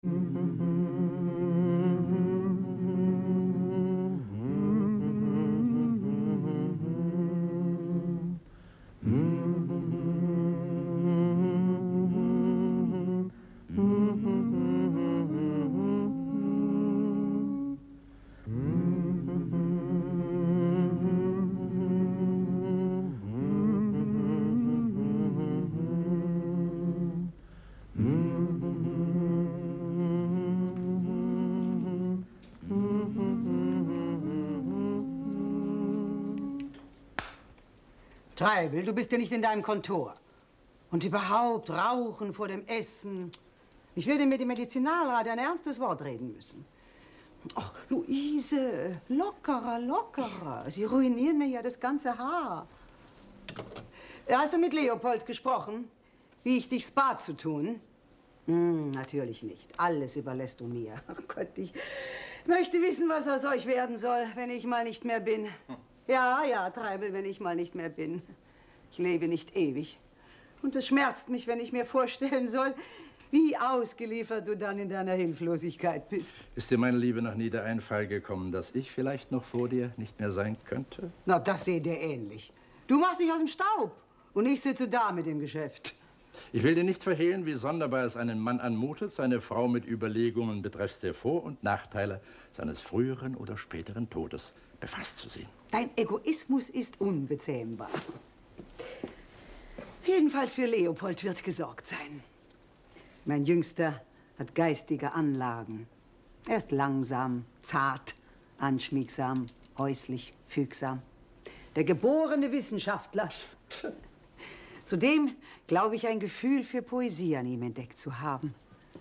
Treibel, du bist ja nicht in deinem Kontor. Und überhaupt Rauchen vor dem Essen. Ich werde mit dem Medizinalrat ein ernstes Wort reden müssen. Ach, Luise, lockerer, lockerer. Sie ruinieren mir ja das ganze Haar. Hast du mit Leopold gesprochen, wie ich dich bat zu tun? Natürlich nicht. Alles überlässt du mir. Ach Gott, ich möchte wissen, was aus euch werden soll, wenn ich mal nicht mehr bin. Ja, ja, Treibel, wenn ich mal nicht mehr bin. Ich lebe nicht ewig. Und es schmerzt mich, wenn ich mir vorstellen soll, wie ausgeliefert du dann in deiner Hilflosigkeit bist. Ist dir, meine Liebe, noch nie der Einfall gekommen, dass ich vielleicht noch vor dir nicht mehr sein könnte? Na, das seht ihr ähnlich. Du machst dich aus dem Staub und ich sitze da mit dem Geschäft. Ich will dir nicht verhehlen, wie sonderbar es einen Mann anmutet, seine Frau mit Überlegungen betreffs der Vor- und Nachteile seines früheren oder späteren Todes befasst zu sehen. Dein Egoismus ist unbezähmbar. Jedenfalls für Leopold wird gesorgt sein. Mein Jüngster hat geistige Anlagen. Er ist langsam, zart, anschmiegsam, häuslich, fügsam. Der geborene Wissenschaftler. Zudem glaube ich, ein Gefühl für Poesie an ihm entdeckt zu haben.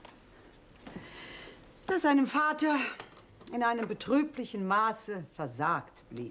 Das seinem Vater in einem betrüblichen Maße versagt blieb.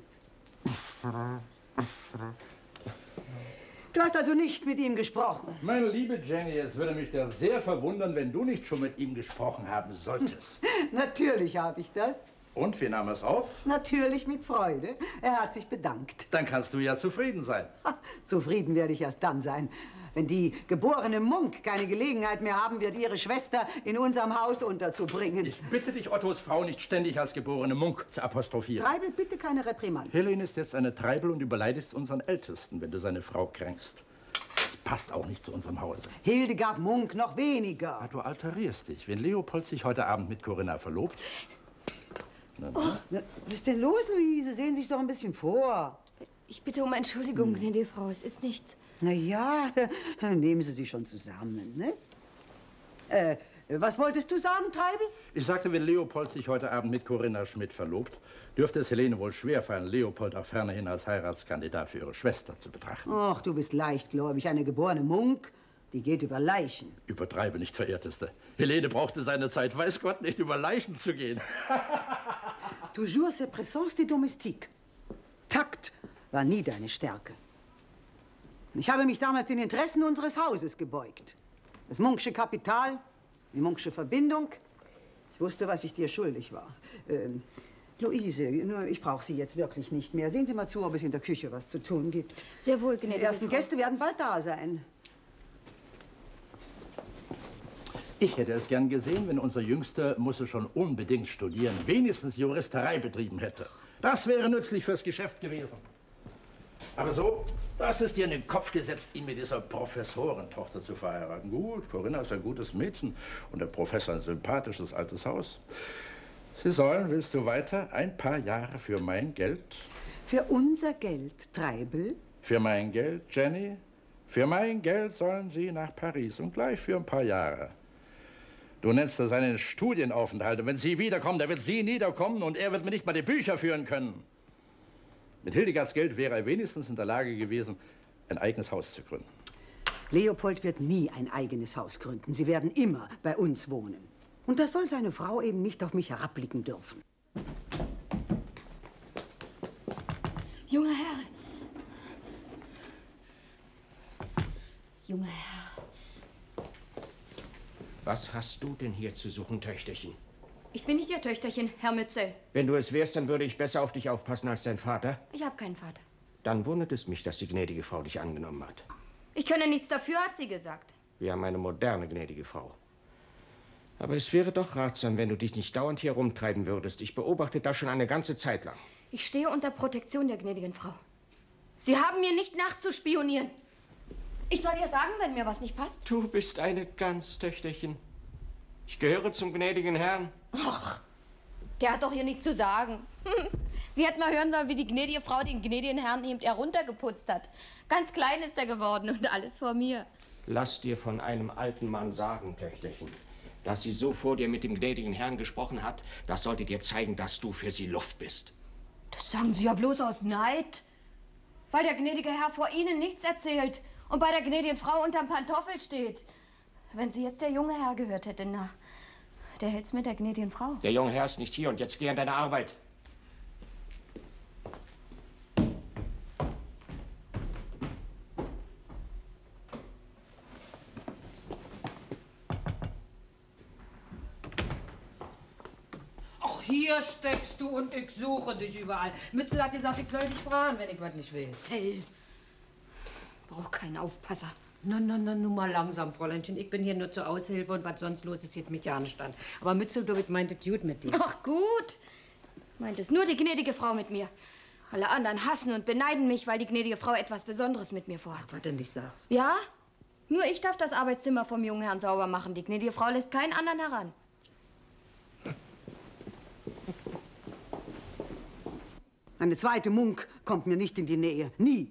Du hast also nicht mit ihm gesprochen? Meine liebe Jenny, es würde mich da sehr verwundern, wenn du nicht schon mit ihm gesprochen haben solltest. Natürlich habe ich das. Und, wie nahm er es auf? Natürlich mit Freude. Er hat sich bedankt. Dann kannst du ja zufrieden sein. Zufrieden werde ich erst dann sein, wenn die geborene Munk keine Gelegenheit mehr haben wird, ihre Schwester in unserem Haus unterzubringen. Ich bitte dich, Ottos Frau nicht ständig als geborene Munk zu apostrophieren. Treibel, bitte keine Reprimande. Helene ist jetzt eine Treibel und überleidest unseren Ältesten, wenn du seine Frau kränkst. Das passt auch nicht zu unserem Hause. Hildegard Munk noch weniger. Ja, du alterierst dich. Wenn Leopold sich heute Abend mit Corinna verlobt... Was ist denn los, Luise? Sehen Sie sich doch ein bisschen vor. Ich bitte um Entschuldigung, gnädige Frau. Es ist nichts. Na ja, nehmen Sie sich schon zusammen, ne? Was wolltest du sagen, Treibel? Ich sagte, wenn Leopold sich heute Abend mit Corinna Schmidt verlobt, dürfte es Helene wohl schwerfallen, Leopold auch fernerhin als Heiratskandidat für ihre Schwester zu betrachten. Ach, du bist leichtgläubig. Eine geborene Munk, die geht über Leichen. Übertreibe nicht, Verehrteste. Helene brauchte seine Zeit, weiß Gott, nicht über Leichen zu gehen. Toujours c'est présence des domestiques. Takt war nie deine Stärke. Ich habe mich damals den Interessen unseres Hauses gebeugt. Das Munksche Kapital, die Munksche Verbindung. Ich wusste, was ich dir schuldig war. Luise, ich brauche Sie jetzt wirklich nicht mehr. Sehen Sie mal zu, ob es in der Küche was zu tun gibt. Sehr wohl, gnädige Frau. Die ersten Gäste werden bald da sein. Ich hätte es gern gesehen, wenn unser Jüngster Musse schon unbedingt studieren, wenigstens Juristerei betrieben hätte. Das wäre nützlich fürs Geschäft gewesen. Aber so, das ist dir in den Kopf gesetzt, ihn mit dieser Professorentochter zu verheiraten. Gut, Corinna ist ein gutes Mädchen und der Professor ein sympathisches altes Haus. Sie sollen, willst du weiter, ein paar Jahre für mein Geld? Für unser Geld, Treibel? Für mein Geld, Jenny? Für mein Geld sollen Sie nach Paris und gleich für ein paar Jahre. Du nennst das einen Studienaufenthalt. Und wenn Sie wiederkommen, dann wird sie niederkommen und er wird mir nicht mal die Bücher führen können. Mit Hildegards Geld wäre er wenigstens in der Lage gewesen, ein eigenes Haus zu gründen. Leopold wird nie ein eigenes Haus gründen. Sie werden immer bei uns wohnen. Und da soll seine Frau eben nicht auf mich herabblicken dürfen. Junger Herr. Junger Herr. Was hast du denn hier zu suchen, Töchterchen? Ich bin nicht Ihr Töchterchen, Herr Mützel. Wenn du es wärst, dann würde ich besser auf dich aufpassen als dein Vater. Ich habe keinen Vater. Dann wundert es mich, dass die gnädige Frau dich angenommen hat. Ich könne nichts dafür, hat sie gesagt. Wir haben eine moderne gnädige Frau. Aber es wäre doch ratsam, wenn du dich nicht dauernd hier rumtreiben würdest. Ich beobachte das schon eine ganze Zeit lang. Ich stehe unter Protektion der gnädigen Frau. Sie haben mir nicht nachzuspionieren. Ich soll ihr sagen, wenn mir was nicht passt? Du bist eine Gans, Töchterchen. Ich gehöre zum gnädigen Herrn. Ach, der hat doch hier nichts zu sagen. Sie hätten mal hören sollen, wie die gnädige Frau den gnädigen Herrn eben heruntergeputzt hat. Ganz klein ist er geworden und alles vor mir. Lass dir von einem alten Mann sagen, Töchterchen, dass sie so vor dir mit dem gnädigen Herrn gesprochen hat, das sollte dir zeigen, dass du für sie Luft bist. Das sagen Sie ja bloß aus Neid. Weil der gnädige Herr vor Ihnen nichts erzählt und bei der gnädigen Frau unterm Pantoffel steht. Wenn sie jetzt der junge Herr gehört hätte, na, der hält's mit der gnädigen Frau. Der junge Herr ist nicht hier und jetzt geh an deine Arbeit. Hier steckst du und ich suche dich überall. Mützel hat gesagt, ich soll dich fragen, wenn ich was nicht will. Zell. Brauch keinen Aufpasser. Na, nun mal langsam, Fräuleinchen. Ich bin hier nur zur Aushilfe und was sonst los ist, geht mich ja nicht an. Aber Mützel, du meint es gut mit dir. Ach, gut. Meint es nur die gnädige Frau mit mir. Alle anderen hassen und beneiden mich, weil die gnädige Frau etwas Besonderes mit mir vorhat. Was du nicht sagst. Ja? Nur ich darf das Arbeitszimmer vom jungen Herrn sauber machen. Die gnädige Frau lässt keinen anderen heran. Eine zweite Munk kommt mir nicht in die Nähe. Nie.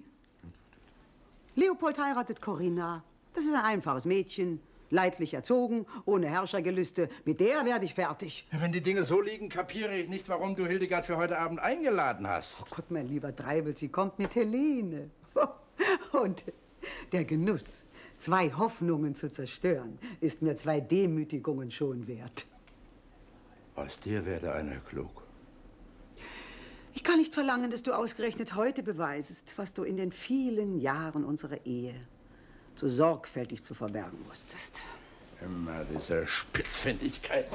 Leopold heiratet Corinna. Das ist ein einfaches Mädchen, leidlich erzogen, ohne Herrschergelüste. Mit der werde ich fertig. Wenn die Dinge so liegen, kapiere ich nicht, warum du Hildegard für heute Abend eingeladen hast. Oh Gott, mein lieber Treibel, sie kommt mit Helene. Und der Genuss, 2 Hoffnungen zu zerstören, ist mir 2 Demütigungen schon wert. Aus dir werde einer klug. Ich kann nicht verlangen, dass du ausgerechnet heute beweisest, was du in den vielen Jahren unserer Ehe so sorgfältig zu verbergen wusstest. Immer diese Spitzfindigkeit.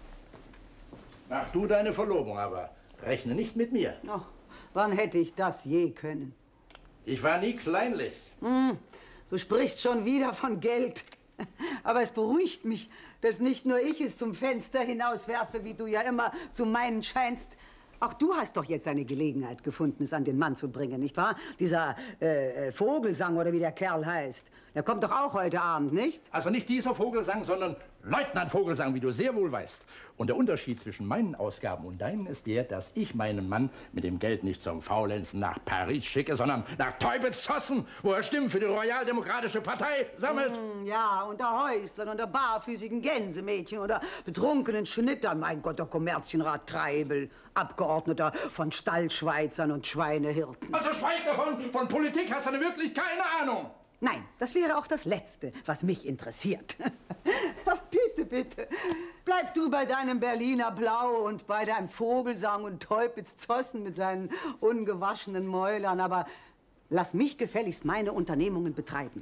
Mach du deine Verlobung, aber rechne nicht mit mir. Oh, wann hätte ich das je können? Ich war nie kleinlich. Du sprichst schon wieder von Geld. Aber es beruhigt mich, dass nicht nur ich es zum Fenster hinauswerfe, wie du ja immer zu meinen scheinst. Auch du hast doch jetzt eine Gelegenheit gefunden, es an den Mann zu bringen, nicht wahr? Dieser Vogelsang oder wie der Kerl heißt. Der kommt doch auch heute Abend, nicht? Also nicht dieser Vogelsang, sondern Leutnant Vogelsang, wie du sehr wohl weißt. Und der Unterschied zwischen meinen Ausgaben und deinen ist der, dass ich meinen Mann mit dem Geld nicht zum Faulenzen nach Paris schicke, sondern nach Teubitz-Zossen, wo er Stimmen für die Royaldemokratische Partei sammelt. Ja, unter Häuslern, unter barfüßigen Gänsemädchen oder betrunkenen Schnittern. Mein Gott, der Kommerzienrat Treibel, Abgeordneter von Stallschweizern und Schweinehirten. Also schweig davon, von Politik hast du wirklich keine Ahnung. Nein, das wäre auch das Letzte, was mich interessiert. Bitte, bitte. Bleib du bei deinem Berliner Blau und bei deinem Vogelsang und Teupitz-Zossen mit seinen ungewaschenen Mäulern. Aber lass mich gefälligst meine Unternehmungen betreiben.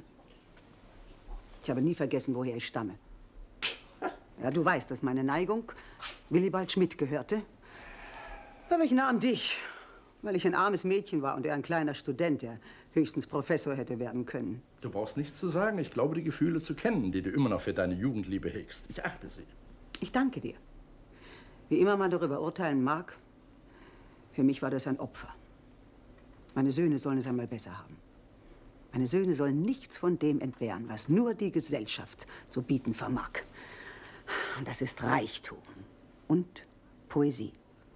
Ich habe nie vergessen, woher ich stamme. Ja, du weißt, dass meine Neigung Willibald Schmidt gehörte. Aber ich nahm dich, weil ich ein armes Mädchen war und er ein kleiner Student, der höchstens Professor hätte werden können. Du brauchst nichts zu sagen. Ich glaube, die Gefühle zu kennen, die du immer noch für deine Jugendliebe hegst. Ich achte sie. Ich danke dir. Wie immer man darüber urteilen mag, für mich war das ein Opfer. Meine Söhne sollen es einmal besser haben. Meine Söhne sollen nichts von dem entbehren, was nur die Gesellschaft zu bieten vermag. Und das ist Reichtum und Poesie.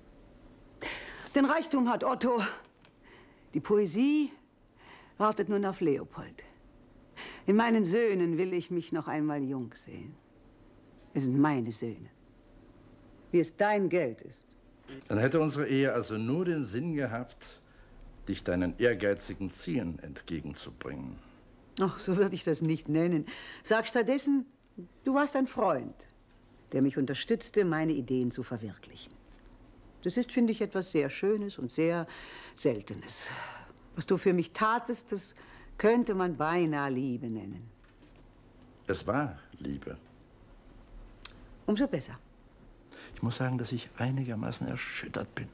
Den Reichtum hat Otto, die Poesie wartet nun auf Leopold. In meinen Söhnen will ich mich noch einmal jung sehen. Es sind meine Söhne. Wie es dein Geld ist. Dann hätte unsere Ehe also nur den Sinn gehabt, dich deinen ehrgeizigen Zielen entgegenzubringen. Ach, so würde ich das nicht nennen. Sag stattdessen, du warst ein Freund, der mich unterstützte, meine Ideen zu verwirklichen. Das ist, finde ich, etwas sehr Schönes und sehr Seltenes. Was du für mich tatest, das könnte man beinahe Liebe nennen. Es war Liebe. Umso besser. Ich muss sagen, dass ich einigermaßen erschüttert bin.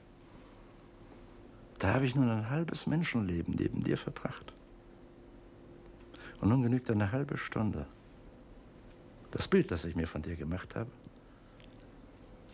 Da habe ich nun ein halbes Menschenleben neben dir verbracht. Und nun genügt eine halbe Stunde. Das Bild, das ich mir von dir gemacht habe,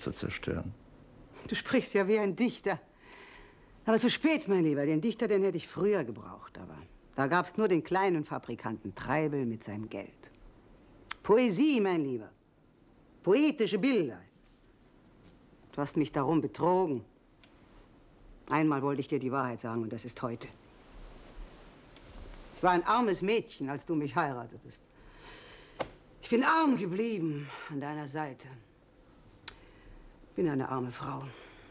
zu zerstören. Du sprichst ja wie ein Dichter. Aber so spät, mein Lieber. Den Dichter, den hätte ich früher gebraucht. Aber da gab es nur den kleinen Fabrikanten Treibel mit seinem Geld. Poesie, mein Lieber. Poetische Bilder. Du hast mich darum betrogen. Einmal wollte ich dir die Wahrheit sagen, und das ist heute. Ich war ein armes Mädchen, als du mich heiratetest. Ich bin arm geblieben an deiner Seite. Ich bin eine arme Frau.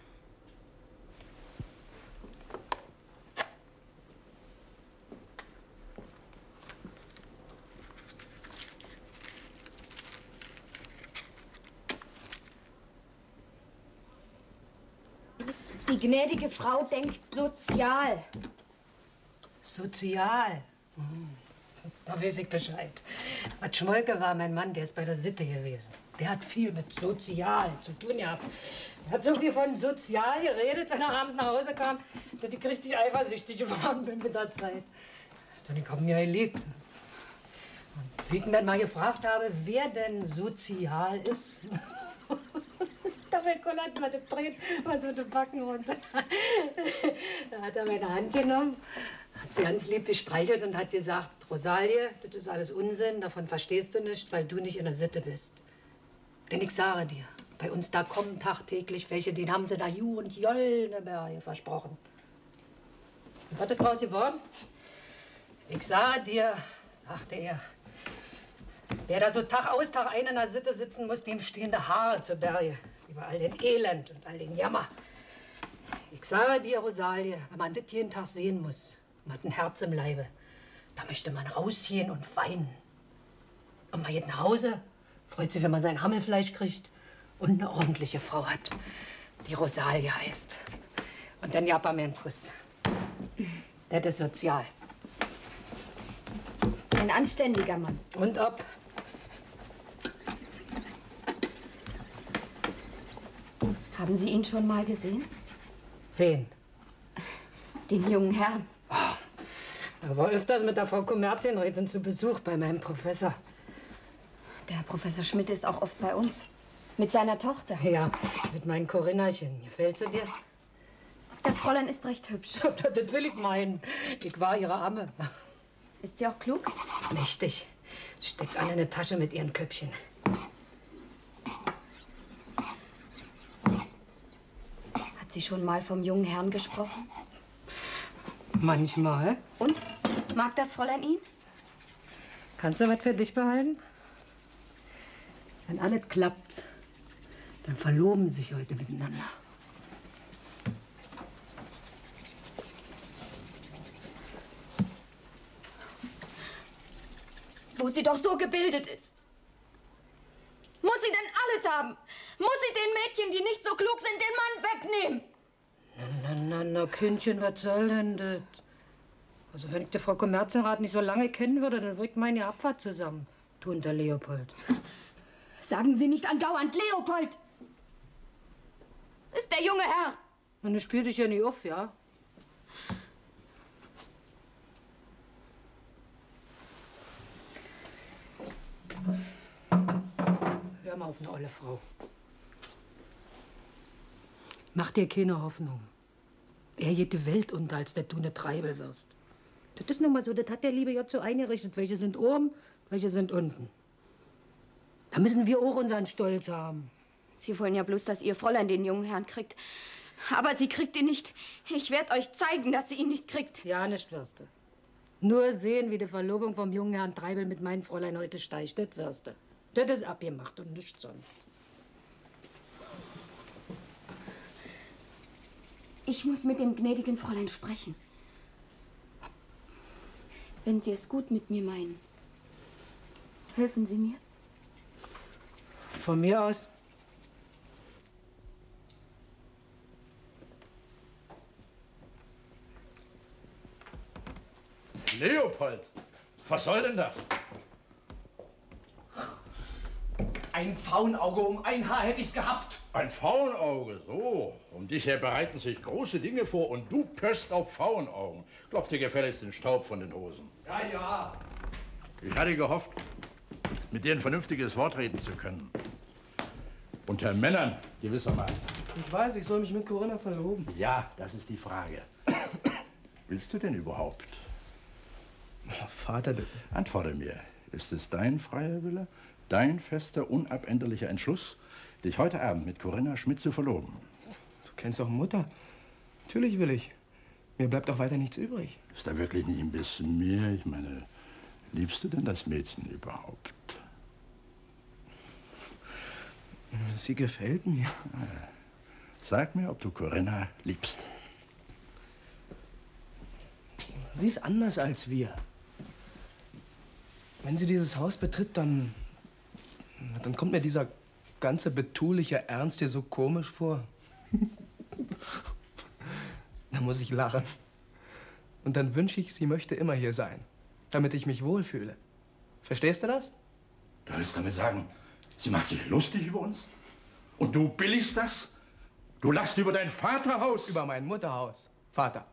Die gnädige Frau denkt sozial. Sozial? Da weiß ich Bescheid. Bad Schmolke war mein Mann, der ist bei der Sitte gewesen. Der hat viel mit sozial zu tun gehabt. Er hat so viel von sozial geredet, wenn er abends nach Hause kam, dass ich richtig eifersüchtig geworden bin mit der Zeit. Dann ich hab ihn ja geliebt. Und wie ich ihn dann mal gefragt habe, wer denn sozial ist, da fällt Colette mal das Brett und so die Backen runter. Da hat er meine Hand genommen, hat sie ganz lieb gestreichelt und hat gesagt, Rosalie, das ist alles Unsinn, davon verstehst du nicht, weil du nicht in der Sitte bist. Denn ich sage dir, bei uns da kommen tagtäglich welche, denen haben sie da Ju und Jollneberge versprochen. Und was ist draus geworden? Ich sage dir, sagte er, wer da so Tag aus, Tag ein in der Sitte sitzen muss, dem stehen die Haare zu Berge. Über all den Elend und all den Jammer. Ich sage dir, Rosalie, wenn man das jeden Tag sehen muss, man hat ein Herz im Leibe, da möchte man rausgehen und weinen. Und man geht nach Hause, freut sich, wenn man sein Hammelfleisch kriegt und eine ordentliche Frau hat, die Rosalie heißt. Und dann jagt er mir einen Kuss. Das ist sozial. Ein anständiger Mann. Und ob? Haben Sie ihn schon mal gesehen? Wen? Den jungen Herrn. Er war öfters mit der Frau Kommerzienrätin zu Besuch bei meinem Professor. Der Herr Professor Schmidt ist auch oft bei uns. Mit seiner Tochter. Ja, mit meinen Corinnachen. Gefällt sie dir? Das Fräulein ist recht hübsch. Das will ich meinen. Ich war ihre Amme. Ist sie auch klug? Mächtig. Steckt alle eine Tasche mit ihren Köpfchen. Hat sie schon mal vom jungen Herrn gesprochen? Manchmal. Und? Mag das Fräulein ihn? Kannst du was für dich behalten? Wenn alles klappt, dann verloben sie sich heute miteinander. Wo sie doch so gebildet ist. Muss sie denn alles haben? Muss sie den Mädchen, die nicht so klug sind, den Mann wegnehmen? Na, Kindchen, was soll denn das? Also, wenn ich die Frau Kommerzienrat nicht so lange kennen würde, dann würde ich meine Abfahrt zusammen. Du und der Leopold. Sagen Sie nicht andauernd Leopold. Es ist der junge Herr. Und du spielst dich ja nie auf, ja? Hör mal auf eine olle Frau. Mach dir keine Hoffnung. Er geht die Welt unter, als dass du eine Treibel wirst. Das ist nun mal so, das hat der liebe Gott so eingerichtet. Welche sind oben, welche sind unten. Da müssen wir auch unseren Stolz haben. Sie wollen ja bloß, dass Ihr Fräulein den jungen Herrn kriegt. Aber sie kriegt ihn nicht. Ich werde euch zeigen, dass sie ihn nicht kriegt. Ja, nicht wirst du. Nur sehen, wie die Verlobung vom jungen Herrn Treibel mit meinem Fräulein heute steigt, das wirst du. Das ist abgemacht und nichts sonst. Ich muss mit dem gnädigen Fräulein sprechen. Wenn Sie es gut mit mir meinen, helfen Sie mir. Von mir aus. Leopold, was soll denn das? Ein Pfauenauge, um ein Haar hätte ich's gehabt. Ein Pfauenauge, so. Um dich her bereiten sich große Dinge vor und du pösst auf Pfauenaugen. Klopf dir gefälligst den Staub von den Hosen. Ja, ja. Ich hatte gehofft, mit dir ein vernünftiges Wort reden zu können. Unter Männern gewissermaßen. Ich weiß, ich soll mich mit Corinna verloben. Ja, das ist die Frage. Willst du denn überhaupt? Oh, Vater, antworte mir. Ist es dein freier Wille, dein fester, unabänderlicher Entschluss, dich heute Abend mit Corinna Schmidt zu verloben? Du kennst doch Mutter. Natürlich will ich. Mir bleibt auch weiter nichts übrig. Ist da wirklich nicht ein bisschen mehr? Ich meine, liebst du denn das Mädchen überhaupt? Sie gefällt mir. Sag mir, ob du Corinna liebst. Sie ist anders als wir. Wenn sie dieses Haus betritt, dann kommt mir dieser ganze betuliche Ernst dir so komisch vor. Da muss ich lachen. Und dann wünsche ich, sie möchte immer hier sein, damit ich mich wohlfühle. Verstehst du das? Du willst damit sagen, sie macht sich lustig über uns? Und du billigst das? Du lachst über dein Vaterhaus? Über mein Mutterhaus, Vater.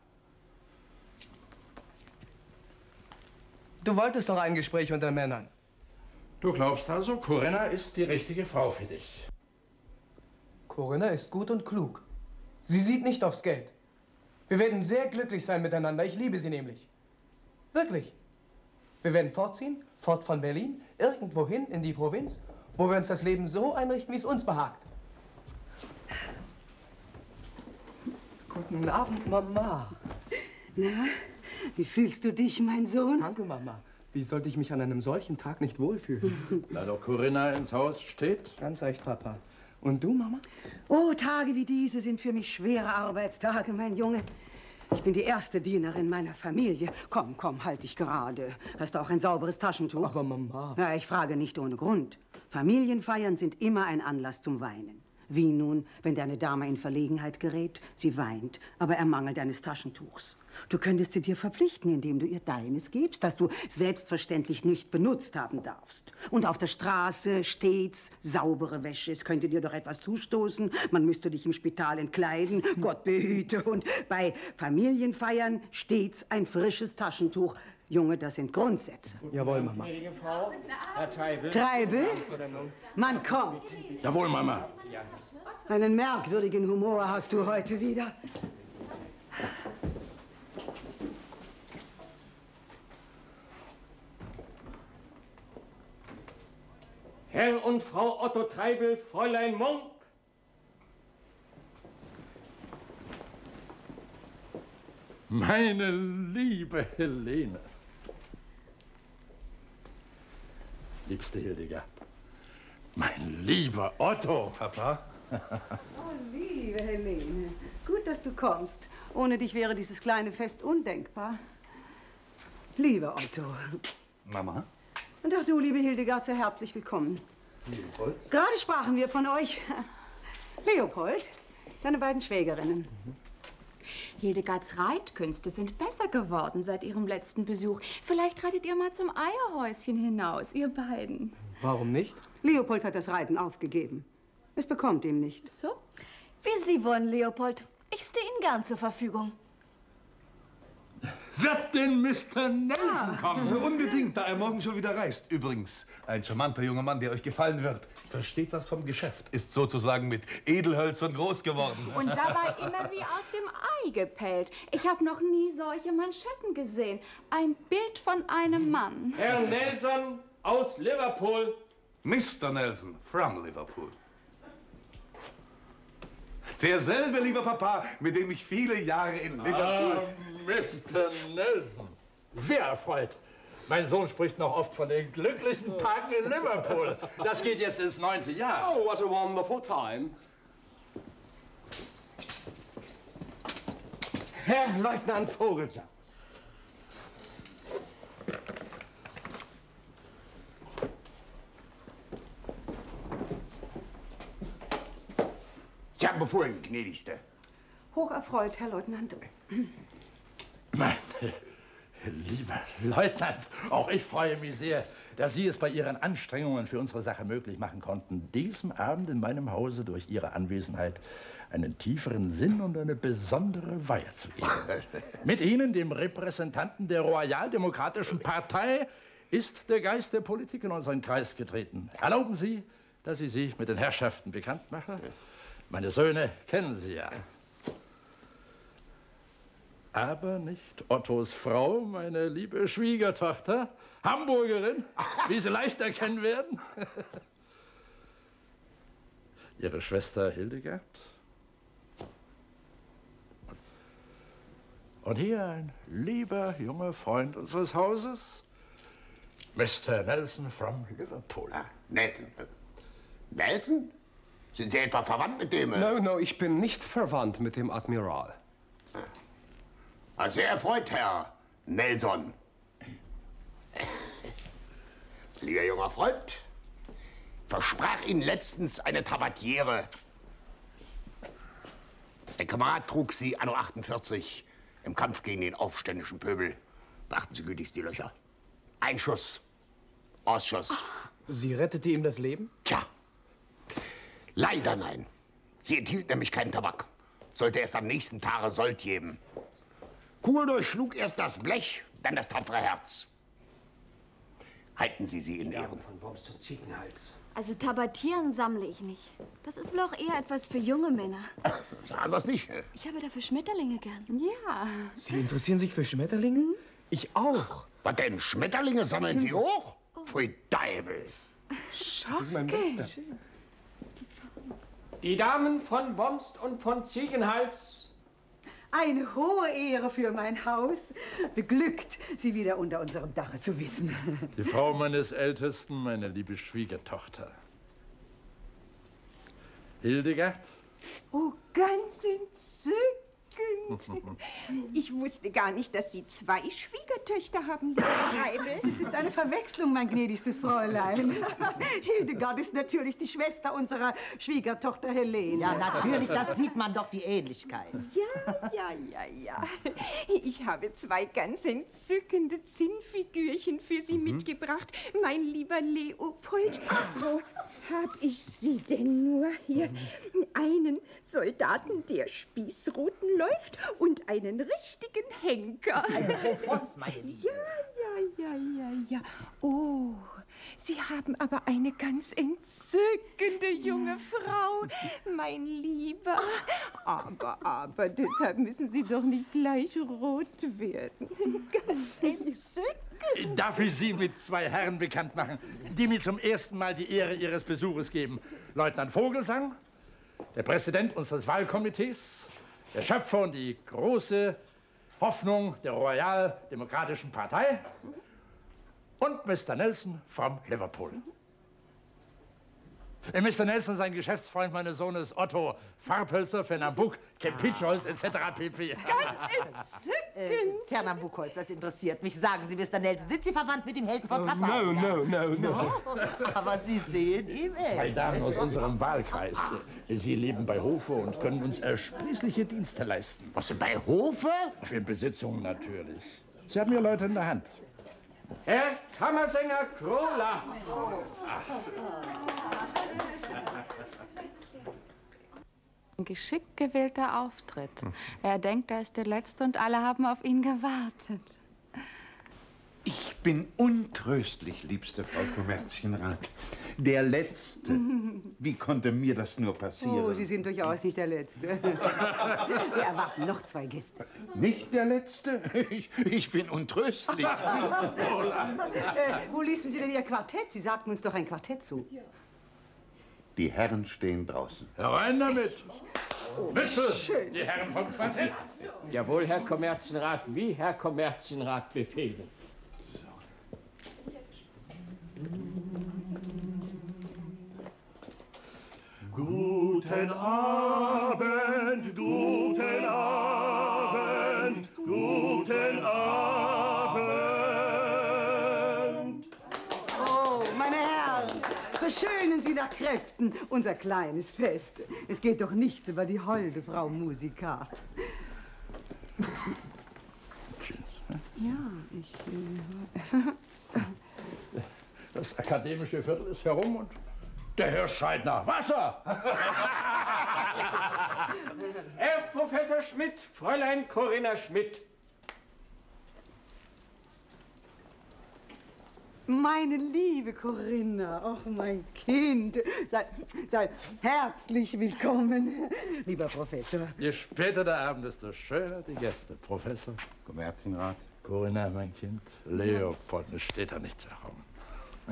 Du wolltest doch ein Gespräch unter Männern. Du glaubst also, Corinna ist die richtige Frau für dich? Corinna ist gut und klug. Sie sieht nicht aufs Geld. Wir werden sehr glücklich sein miteinander. Ich liebe sie nämlich. Wirklich. Wir werden fortziehen, fort von Berlin, irgendwohin in die Provinz, wo wir uns das Leben so einrichten, wie es uns behagt. Guten Abend, Mama. Na, wie fühlst du dich, mein Sohn? Danke, Mama. Wie sollte ich mich an einem solchen Tag nicht wohlfühlen? Da doch Corinna ins Haus steht. Ganz recht, Papa. Und du, Mama? Oh, Tage wie diese sind für mich schwere Arbeitstage, mein Junge. Ich bin die erste Dienerin meiner Familie. Komm, komm, halt dich gerade. Hast du auch ein sauberes Taschentuch? Aber Mama... Na, ich frage nicht ohne Grund. Familienfeiern sind immer ein Anlass zum Weinen. Wie nun, wenn deine Dame in Verlegenheit gerät? Sie weint, aber ermangelt eines Taschentuchs. Du könntest sie dir verpflichten, indem du ihr deines gibst, das du selbstverständlich nicht benutzt haben darfst. Und auf der Straße stets saubere Wäsche. Es könnte dir doch etwas zustoßen. Man müsste dich im Spital entkleiden. Gott behüte. Und bei Familienfeiern stets ein frisches Taschentuch. Junge, das sind Grundsätze. Jawohl, Mama. Gnädige Frau, Herr Treibel. Treibel? Man kommt. Jawohl, Mama. Einen merkwürdigen Humor hast du heute wieder. Herr und Frau Otto Treibel, Fräulein Monk. Meine liebe Helene. Liebste Hildegard. Mein lieber Otto. Papa? Oh, liebe Helene. Gut, dass du kommst. Ohne dich wäre dieses kleine Fest undenkbar. Lieber Otto. Mama? Und auch du, liebe Hildegard, sehr herzlich willkommen. Leopold? Gerade sprachen wir von euch. Leopold, deine beiden Schwägerinnen. Hildegards Reitkünste sind besser geworden seit ihrem letzten Besuch. Vielleicht reitet ihr mal zum Eierhäuschen hinaus, ihr beiden. Warum nicht? Leopold hat das Reiten aufgegeben. Es bekommt ihm nichts. So? Wie Sie wollen, Leopold. Ich stehe Ihnen gern zur Verfügung. Wird denn Mr. Nelson kommen? Unbedingt, da er morgen schon wieder reist. Übrigens, ein charmanter junger Mann, der euch gefallen wird. Versteht was vom Geschäft. Ist sozusagen mit Edelhölzern groß geworden. Und dabei immer wie aus dem Ei gepellt. Ich habe noch nie solche Manschetten gesehen. Ein Bild von einem Mann. Herr Nelson aus Liverpool. Mr. Nelson from Liverpool. Derselbe, lieber Papa, mit dem ich viele Jahre in Liverpool... Mr. Nelson. Sehr erfreut. Mein Sohn spricht noch oft von den glücklichen Tagen in Liverpool. Das geht jetzt ins 9. Jahr. Oh, what a wonderful time. Herr Leutnant Vogelsang. Sie haben befohlen, gnädigste. Hocherfreut, Herr Leutnant. Mein lieber Leutnant, auch ich freue mich sehr, dass Sie es bei Ihren Anstrengungen für unsere Sache möglich machen konnten, diesem Abend in meinem Hause durch Ihre Anwesenheit einen tieferen Sinn und eine besondere Weihe zu geben. Mit Ihnen, dem Repräsentanten der Royaldemokratischen Partei, ist der Geist der Politik in unseren Kreis getreten. Erlauben Sie, dass ich Sie mit den Herrschaften bekannt mache. Meine Söhne kennen Sie ja. Aber nicht Ottos Frau, meine liebe Schwiegertochter, Hamburgerin, wie Sie leicht erkennen werden. Ihre Schwester Hildegard. Und hier ein lieber junger Freund unseres Hauses, Mr. Nelson from Liverpool. Ah, Nelson. Nelson? Sind Sie etwa verwandt mit dem? No, ich bin nicht verwandt mit dem Admiral. Sehr erfreut, Herr Nelson. Lieber junger Freund, versprach Ihnen letztens eine Tabatiere. Der Kamerad trug Sie anno 48 im Kampf gegen den aufständischen Pöbel. Beachten Sie gütigst die Löcher. Einschuss, Ausschuss. Sie rettete ihm das Leben? Tja, leider nein. Sie enthielt nämlich keinen Tabak. Sollte erst am nächsten Tage Sold geben. Kugel durchschlug erst das Blech, dann das tapfere Herz. Halten Sie sie in Ehren. Von Worms zu Ziegenhals. Also Tabatieren sammle ich nicht. Das ist wohl auch eher etwas für junge Männer. Sagen Sie das nicht? Ich habe dafür Schmetterlinge gern. Ja. Sie interessieren sich für Schmetterlinge? Ich auch. Was denn? Schmetterlinge sammeln Sie auch? Pfui Deibel. Schocke. Die Damen von Bomst und von Ziegenhals. Eine hohe Ehre für mein Haus. Beglückt, Sie wieder unter unserem Dache zu wissen. Die Frau meines Ältesten, meine liebe Schwiegertochter. Hildegard? Oh, ganz entzückend. Ich wusste gar nicht, dass Sie 2 Schwiegertöchter haben, liebe Treibel. Das ist eine Verwechslung, mein gnädigstes Fräulein. Hildegard ist natürlich die Schwester unserer Schwiegertochter Helene. Ja, natürlich, das sieht man doch, die Ähnlichkeit. Ja. Ich habe 2 ganz entzückende Zinnfigürchen für Sie mitgebracht, mein lieber Leopold. Wo hab ich Sie denn nur hier? Einen Soldaten, der Spießruten läuft und einen richtigen Henker. Was, meine Liebe? Ja. Oh, Sie haben aber eine ganz entzückende junge Frau, mein Lieber. Aber deshalb müssen Sie doch nicht gleich rot werden. Ganz entzückend. Darf ich Sie mit 2 Herren bekannt machen, die mir zum ersten Mal die Ehre Ihres Besuches geben? Leutnant Vogelsang, der Präsident unseres Wahlkomitees, der Schöpfer und die große Hoffnung der Royal-Demokratischen Partei und Mr. Nelson from Liverpool. Mr. Nelson ist ein Geschäftsfreund meines Sohnes Otto, Farbhölzer, Fernambuk, Kempitschholz etc. pp. Ganz entzückend. Fernambukholz, das interessiert mich. Sagen Sie, Mr. Nelson, sind Sie verwandt mit dem Helden von Trafalgar? No. Aber Sie sehen ihm ähnlich. 2 Damen aus unserem Wahlkreis. Sie leben bei Hofe und können uns ersprießliche Dienste leisten. Was denn bei Hofe? Für Besitzungen natürlich. Sie haben ja Leute in der Hand. Herr Kammersänger Krola. Ein geschickt gewählter Auftritt. Er denkt, er ist der Letzte und alle haben auf ihn gewartet. Ich bin untröstlich, liebste Frau Kommerzienrat. Der Letzte. Wie konnte mir das nur passieren? Oh, Sie sind durchaus nicht der Letzte. Wir erwarten noch 2 Gäste. Nicht der Letzte? Ich bin untröstlich. Wo ließen Sie denn Ihr Quartett? Sie sagten uns doch ein Quartett zu. Die Herren stehen draußen. Herein damit! Bitte, die Herren vom Quartett. Jawohl, Herr Kommerzienrat, wie Herr Kommerzienrat befehlen. Guten Abend, guten Abend, guten Abend. Oh, meine Herren, verschönen Sie nach Kräften unser kleines Fest. Es geht doch nichts über die holde Frau Musika. Das akademische Viertel ist herum und der Hirsch schreit nach Wasser. Herr Professor Schmidt, Fräulein Corinna Schmidt. Meine liebe Corinna, ach mein Kind, sei herzlich willkommen, lieber Professor. Je später der Abend, desto schöner die Gäste. Professor. Kommerzienrat. Corinna, mein Kind. Leopold, es steht da nichts herum.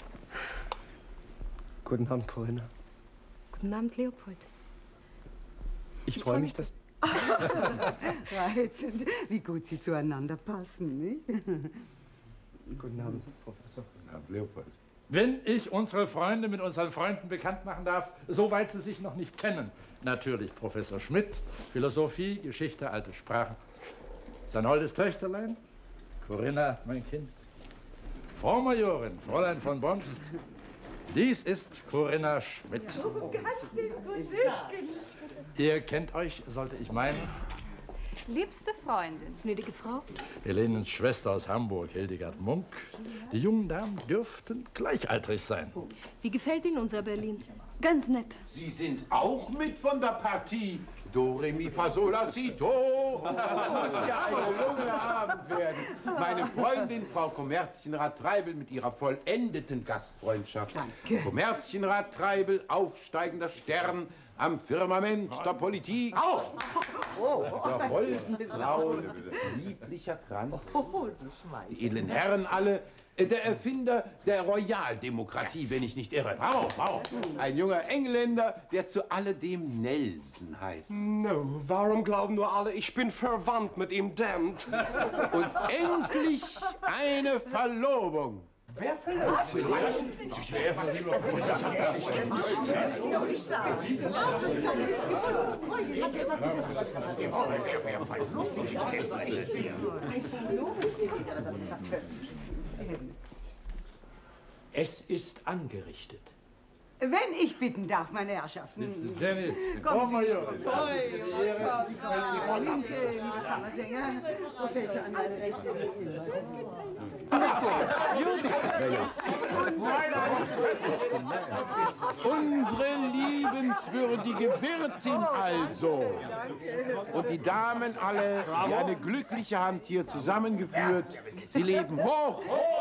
Guten Abend, Corinna. Guten Abend, Leopold. Ich freue mich, dass... Reizend, wie gut Sie zueinander passen, nicht? Guten Abend, Professor. Guten Abend, Leopold. Wenn ich unsere Freunde mit unseren Freunden bekannt machen darf, soweit sie sich noch nicht kennen. Natürlich Professor Schmidt, Philosophie, Geschichte, alte Sprachen. Sein holdes Töchterlein, Corinna, mein Kind. Frau Majorin, Fräulein von Bomst. Dies ist Corinna Schmidt. Oh, ganz entzückend. Ihr kennt euch, sollte ich meinen. Liebste Freundin. Gnädige Frau. Helenens Schwester aus Hamburg, Hildegard Munk. Die jungen Damen dürften gleichaltrig sein. Wie gefällt Ihnen unser Berlin? Ganz nett. Sie sind auch mit von der Partie. Do, re, mi, fa, sol, la, si, do. Das muss ja ein gelungener Abend werden. Meine Freundin, Frau Kommerzienrat Treibel, mit ihrer vollendeten Gastfreundschaft. Danke. Kommerzienrat Treibel, aufsteigender Stern am Firmament der Politik. Der Holzflauen, lieblicher Kranz. Die edlen Herren alle. Der Erfinder der Royaldemokratie, wenn ich nicht irre. Bravo, bravo. Ein junger Engländer, der zu alledem Nelson heißt. No, warum glauben nur alle, ich bin verwandt mit ihm, damned? Und endlich eine Verlobung. Wer verlobt sich? Es ist angerichtet. Wenn ich bitten darf, meine Herrschaften. Jenny, Kommen Frau Sie. Majorin. Kammersänger, Professor an der Reste. Unsere liebenswürdige Wirtin also. Und die Damen alle, wie eine glückliche Hand hier zusammengeführt. Sie leben hoch.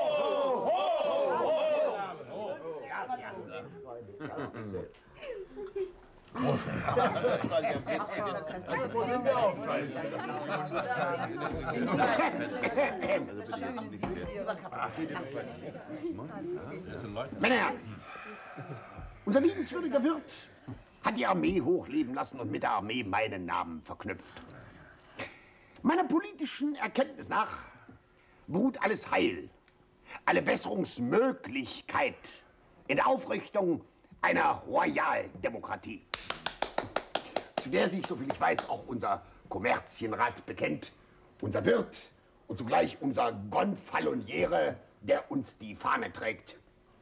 Meine Herren, unser liebenswürdiger Wirt hat die Armee hochleben lassen und mit der Armee meinen Namen verknüpft. Meiner politischen Erkenntnis nach beruht alles Heil, alle Besserungsmöglichkeit in der Aufrichtung einer Royaldemokratie, zu der sich, soviel ich weiß, auch unser Kommerzienrat bekennt, unser Wirt und zugleich unser Gonfaloniere, der uns die Fahne trägt.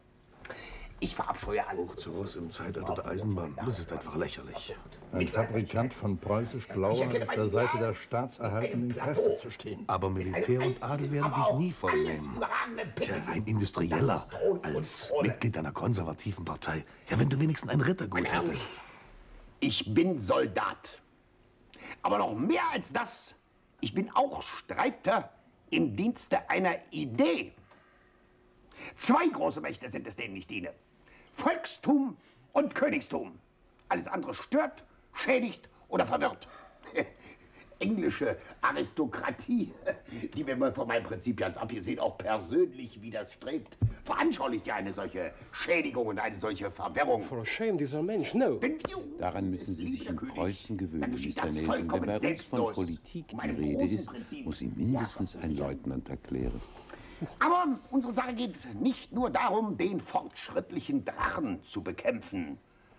Ich verabscheue alle. Hoch zu Ross im Zeitalter der Eisenbahn. Das ist einfach lächerlich. Ein Fabrikant von preußisch-blauer auf der Seite der staatserhaltenden Kräfte zu stehen. Aber Militär und Adel werden dich nie voll nehmen. Tja, ein Industrieller als Mitglied einer konservativen Partei. Ja, wenn du wenigstens ein Rittergut hättest. Ich bin Soldat. Aber noch mehr als das, ich bin auch Streiter im Dienste einer Idee. Zwei große Mächte sind es, denen ich diene. Volkstum und Königstum. Alles andere stört, schädigt oder verwirrt. Englische Aristokratie, die mir mal von meinem Prinzip ganz abgesehen auch persönlich widerstrebt, veranschaulicht ja eine solche Schädigung und eine solche Verwirrung. For shame, dieser Mensch, no. Daran müssen Sie sich in Preußen gewöhnen, Mr. Nelson. Wenn bei uns von Politik die Rede ist, muss Ihnen mindestens ein Leutnant erklären. Aber unsere Sache geht nicht nur darum, den fortschrittlichen Drachen zu bekämpfen.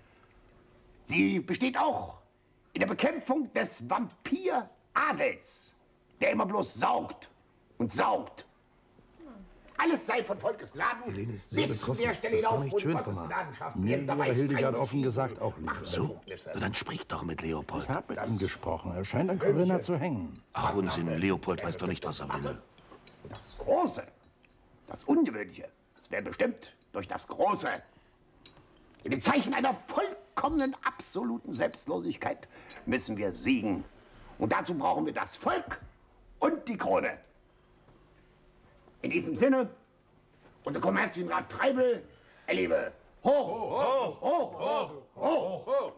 Sie besteht auch in der Bekämpfung des Vampiradels, der immer bloß saugt und saugt. Alles sei von Volkes Gnaden Helene ist sehr bis zu betroffen. der Stelle Das war hinauf, nicht wo schön die von ihr. Gottesgnadenschaften Mir ihren wäre Bereich Hildegard keine offen gesagt auch lieber. So? Na, dann sprich doch mit Leopold. Ich habe mit ihm gesprochen. Er scheint an Corinna zu hängen. Ach, Unsinn. Leopold weiß doch nicht, was er will. Das Große, das Ungewöhnliche, das wäre bestimmt durch das Große. In dem Zeichen einer vollkommenen, absoluten Selbstlosigkeit müssen wir siegen. Und dazu brauchen wir das Volk und die Krone. In diesem Sinne, Unser Kommerzienrat Treibel, erlebe. Hoch, hoch, hoch, hoch, hoch, hoch.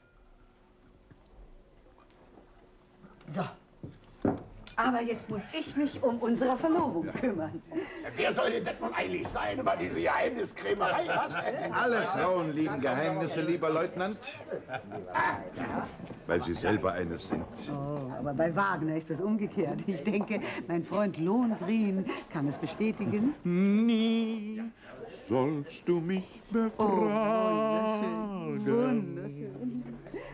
So. Aber jetzt muss ich mich um unsere Verlobung kümmern. Wer soll denn das nun eigentlich sein? Immer diese Geheimniskrämerei, was? Alle Frauen lieben Geheimnisse, lieber Leutnant. Weil sie selber eines sind. Oh, aber bei Wagner ist es umgekehrt. Ich denke, mein Freund Lohengrin kann es bestätigen. Nie sollst du mich befragen. Wunderschön.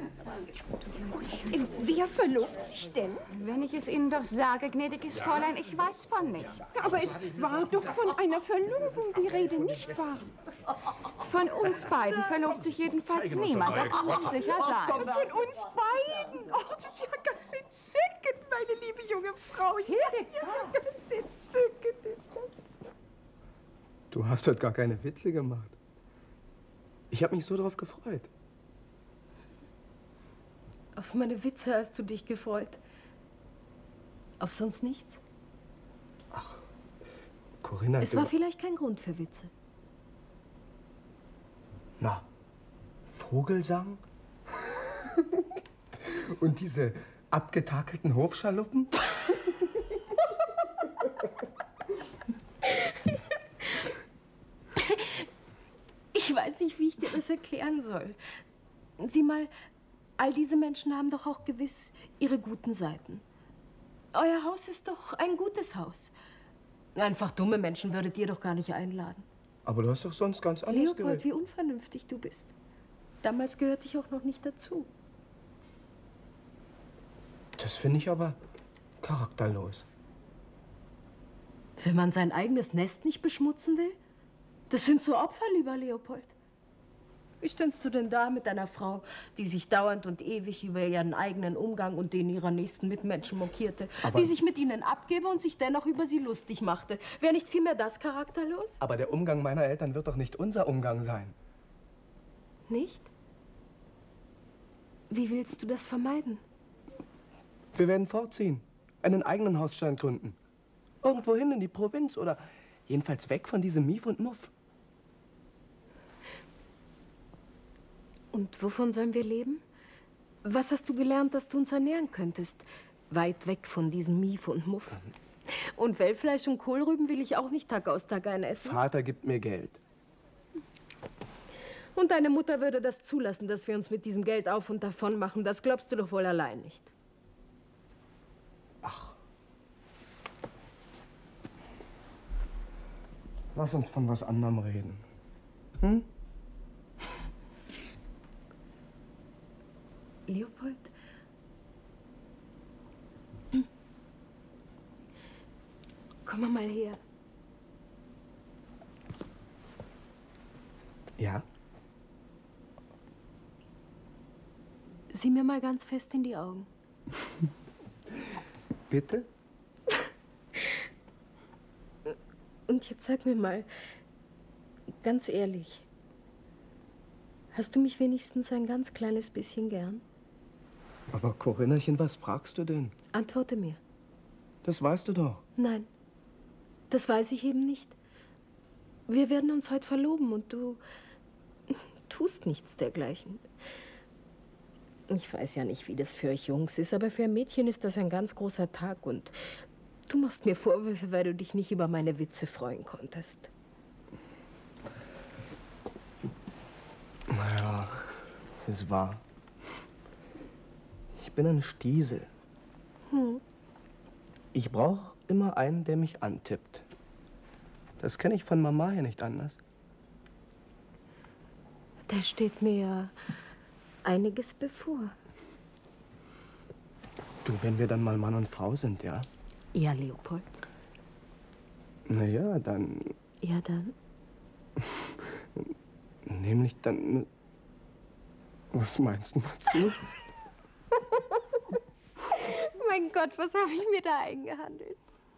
Wer verlobt sich denn? Wenn ich es Ihnen doch sage, gnädiges Fräulein, ich weiß von nichts. Ja, aber es war doch von einer Verlobung die Rede, nicht wahr? Von uns beiden verlobt sich jedenfalls niemand, da können Sie sicher sein. Was von uns beiden? Oh, das ist ja ganz entzückend, meine liebe junge Frau. Ja, ganz entzückend ist das. Du hast heute gar keine Witze gemacht. Ich habe mich so darauf gefreut. Auf meine Witze hast du dich gefreut. Auf sonst nichts? Corinna, Es war vielleicht kein Grund für Witze. Na, Vogelsang? Und diese abgetakelten Hofschaluppen? Ich weiß nicht, wie ich dir das erklären soll. Sieh mal, all diese Menschen haben doch auch gewiss ihre guten Seiten. Euer Haus ist doch ein gutes Haus. Einfach dumme Menschen würdet ihr doch gar nicht einladen. Aber du hast doch sonst ganz anders Leopold, geredet. wie unvernünftig du bist. Damals gehörte ich auch noch nicht dazu. Das finde ich aber charakterlos. Wenn man sein eigenes Nest nicht beschmutzen will? Das sind so Opfer, lieber Leopold. Wie stündest du denn da mit einer Frau, die sich dauernd und ewig über ihren eigenen Umgang und den ihrer nächsten Mitmenschen mokierte, die sich mit ihnen abgebe und sich dennoch über sie lustig machte? Wäre nicht vielmehr das charakterlos? Aber der Umgang meiner Eltern wird doch nicht unser Umgang sein. Nicht? Wie willst du das vermeiden? Wir werden fortziehen, einen eigenen Hausstand gründen. Irgendwohin in die Provinz oder jedenfalls weg von diesem Mief und Muff. Und wovon sollen wir leben? Was hast du gelernt, dass du uns ernähren könntest? Weit weg von diesem Mief und Muff. Und Wellfleisch und Kohlrüben will ich auch nicht Tag aus Tag ein essen. Vater gibt mir Geld. Und deine Mutter würde das zulassen, dass wir uns mit diesem Geld auf und davon machen. Das glaubst du doch wohl allein nicht. Lass uns von was anderem reden. Hm? Leopold? Komm mal her. Ja? Sieh mir mal ganz fest in die Augen. Bitte? Und jetzt sag mir mal, ganz ehrlich, hast du mich wenigstens ein ganz kleines bisschen gern? Aber Corinnachen, was fragst du denn? Antworte mir. Das weißt du doch. Nein, das weiß ich eben nicht. Wir werden uns heute verloben und du tust nichts dergleichen. Ich weiß ja nicht, wie das für euch Jungs ist, aber für ein Mädchen ist das ein ganz großer Tag und du machst mir Vorwürfe, weil du dich nicht über meine Witze freuen konntest. Naja, es ist wahr. Ich bin ein Stiesel. Ich brauche immer einen, der mich antippt. Das kenne ich von Mama her nicht anders. Da steht mir einiges bevor. Du, wenn wir dann mal Mann und Frau sind, ja? Ja, Leopold. Naja, dann... Ja, dann? Nämlich dann... Was meinst du dazu? Mein Gott, was habe ich mir da eingehandelt?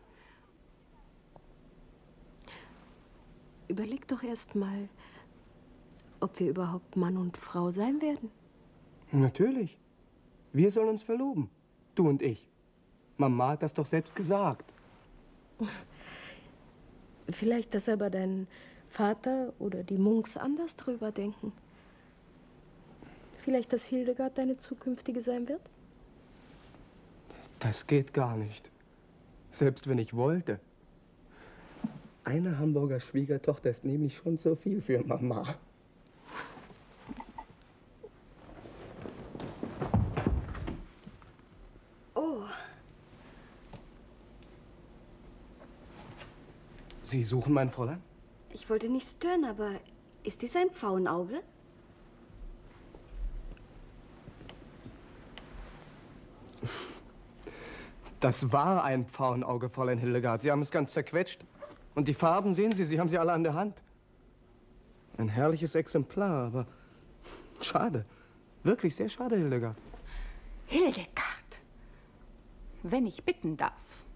Überleg doch erst mal, ob wir überhaupt Mann und Frau sein werden. Natürlich. Wir sollen uns verloben. Du und ich. Mama hat das doch selbst gesagt. Vielleicht, dass aber dein Vater oder die Munks anders drüber denken. Vielleicht, dass Hildegard deine zukünftige sein wird? Das geht gar nicht. Selbst wenn ich wollte. Eine Hamburger Schwiegertochter ist nämlich schon so viel für Mama. Oh. Sie suchen mein Fräulein? Ich wollte nicht stören, aber ist dies ein Pfauenauge? Das war ein Pfauenauge, Fräulein Hildegard. Sie haben es ganz zerquetscht. Und die Farben, sehen Sie, Sie haben sie alle an der Hand. Ein herrliches Exemplar, aber schade. Wirklich sehr schade, Hildegard. Hildegard, wenn ich bitten darf.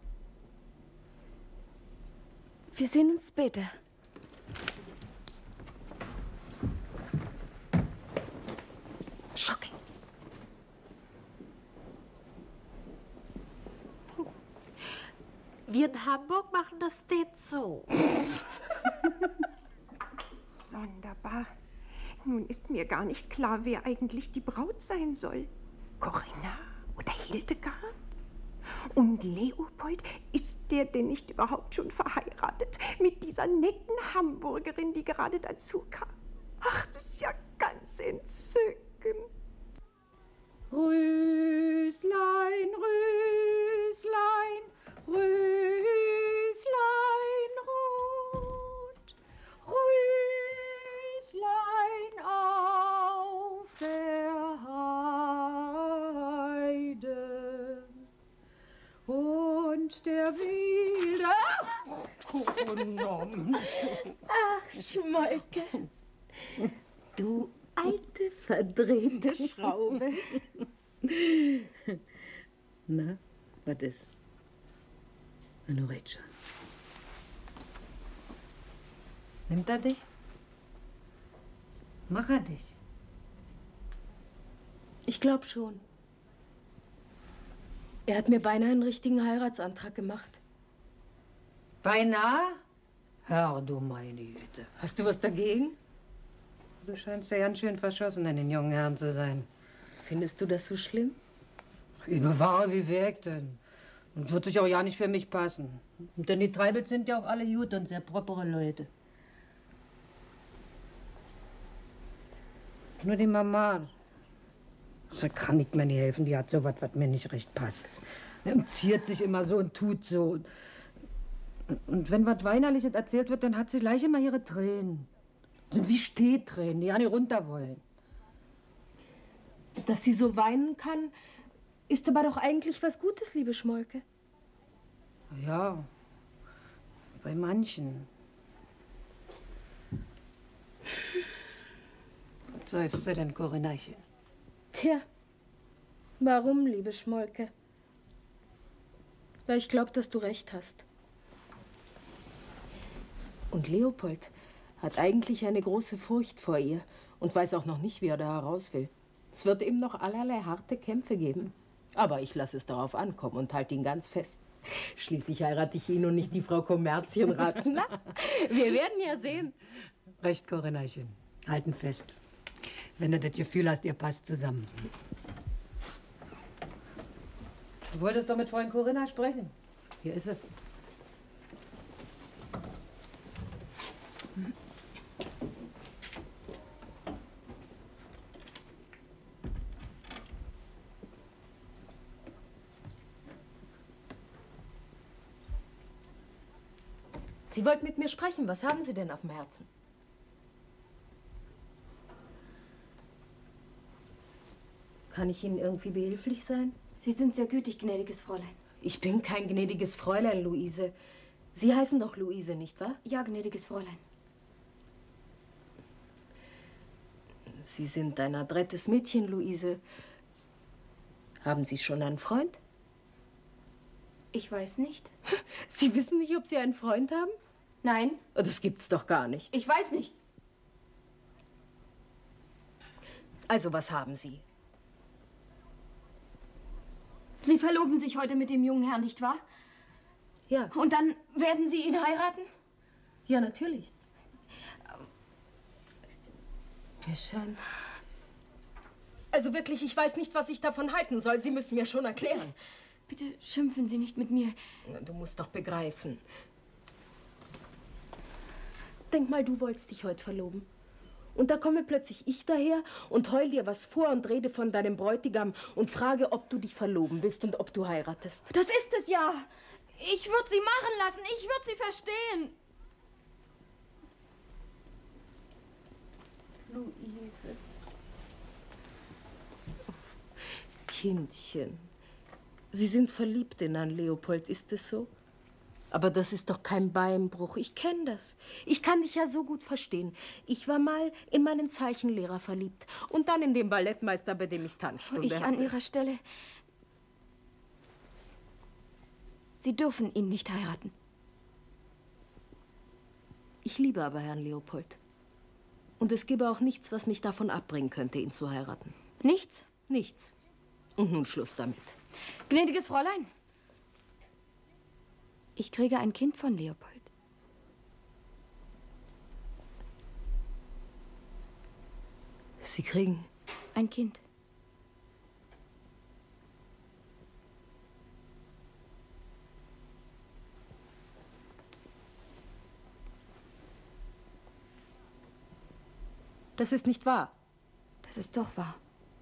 Wir sehen uns später. Shocking. Wir in Hamburg machen das stets so. Sonderbar. Nun ist mir gar nicht klar, wer eigentlich die Braut sein soll. Corinna oder Hildegard? Und Leopold, ist der denn nicht überhaupt schon verheiratet mit dieser netten Hamburgerin, die gerade dazu kam? Ach, das ist ja ganz entzückend. Röslein, Röslein, Röslein rot, Röslein auf der Heide und der wilde... Ach, Schmolke, du alte, verdrehte Schraube. Na, was ist? Nu red schon. Nimmt er dich? Mach er dich? Ich glaube schon. Er hat mir beinahe einen richtigen Heiratsantrag gemacht. Beinahe? Hör du meine Güte. Hast du was dagegen? Du scheinst ja ganz schön verschossen in den jungen Herrn zu sein. Findest du das so schlimm? Überwahre, wie weg denn? Und wird sich auch ja nicht für mich passen. Denn die Treibels sind ja auch alle gut und sehr propere Leute. Nur die Mama, da kann ich mir nicht helfen. Die hat so was, was mir nicht recht passt. Und ziert sich immer so und tut so. Und wenn was Weinerliches erzählt wird, dann hat sie gleich immer ihre Tränen. Das sind wie Stehtränen, die ja nicht runter wollen. Dass sie so weinen kann, ist aber doch eigentlich was Gutes, liebe Schmolke. Ja, bei manchen. Was seufzt du denn, Corinnachen? Tja, warum, liebe Schmolke? Weil ich glaube, dass du recht hast. Und Leopold hat eigentlich eine große Furcht vor ihr und weiß auch noch nicht, wie er da heraus will. Es wird ihm noch allerlei harte Kämpfe geben. Aber ich lasse es darauf ankommen und halte ihn ganz fest. Schließlich heirate ich ihn und nicht die Frau Kommerzienrat. Na, wir werden ja sehen. Recht, Corinnachen. Halten fest. Wenn du das Gefühl hast, ihr passt zusammen. Du wolltest doch mit Freundin Corinna sprechen. Hier ist sie. Sie wollten mit mir sprechen. Was haben Sie denn auf dem Herzen? Kann ich Ihnen irgendwie behilflich sein? Sie sind sehr gütig, gnädiges Fräulein. Ich bin kein gnädiges Fräulein, Luise. Sie heißen doch Luise, nicht wahr? Ja, gnädiges Fräulein. Sie sind ein adrettes Mädchen, Luise. Haben Sie schon einen Freund? Ich weiß nicht. Sie wissen nicht, ob Sie einen Freund haben? Nein. Das gibt's doch gar nicht. Ich weiß nicht. Also, was haben Sie? Sie verloben sich heute mit dem jungen Herrn, nicht wahr? Ja. Und dann werden Sie ihn heiraten? Ja, natürlich. Mir scheint... Also wirklich, ich weiß nicht, was ich davon halten soll. Sie müssen mir schon erklären. Bitte schimpfen Sie nicht mit mir. Du musst doch begreifen. Denk mal, du wolltest dich heute verloben. Und da komme plötzlich ich daher und heul dir was vor und rede von deinem Bräutigam und frage, ob du dich verloben willst und ob du heiratest. Das ist es ja. Ich würde Sie machen lassen. Ich würde Sie verstehen. Luise. Kindchen. Sie sind verliebt in Herrn Leopold, ist es so? Aber das ist doch kein Beinbruch. Ich kenne das. Ich kann dich ja so gut verstehen. Ich war mal in meinen Zeichenlehrer verliebt und dann in den Ballettmeister, bei dem ich Tanzstunde hatte. An Ihrer Stelle. Sie dürfen ihn nicht heiraten. Ich liebe aber Herrn Leopold. Und es gäbe auch nichts, was mich davon abbringen könnte, ihn zu heiraten. Nichts? Nichts. Und nun Schluss damit. Gnädiges Fräulein. Ich kriege ein Kind von Leopold. Sie kriegen ein Kind. Das ist nicht wahr. Das ist doch wahr.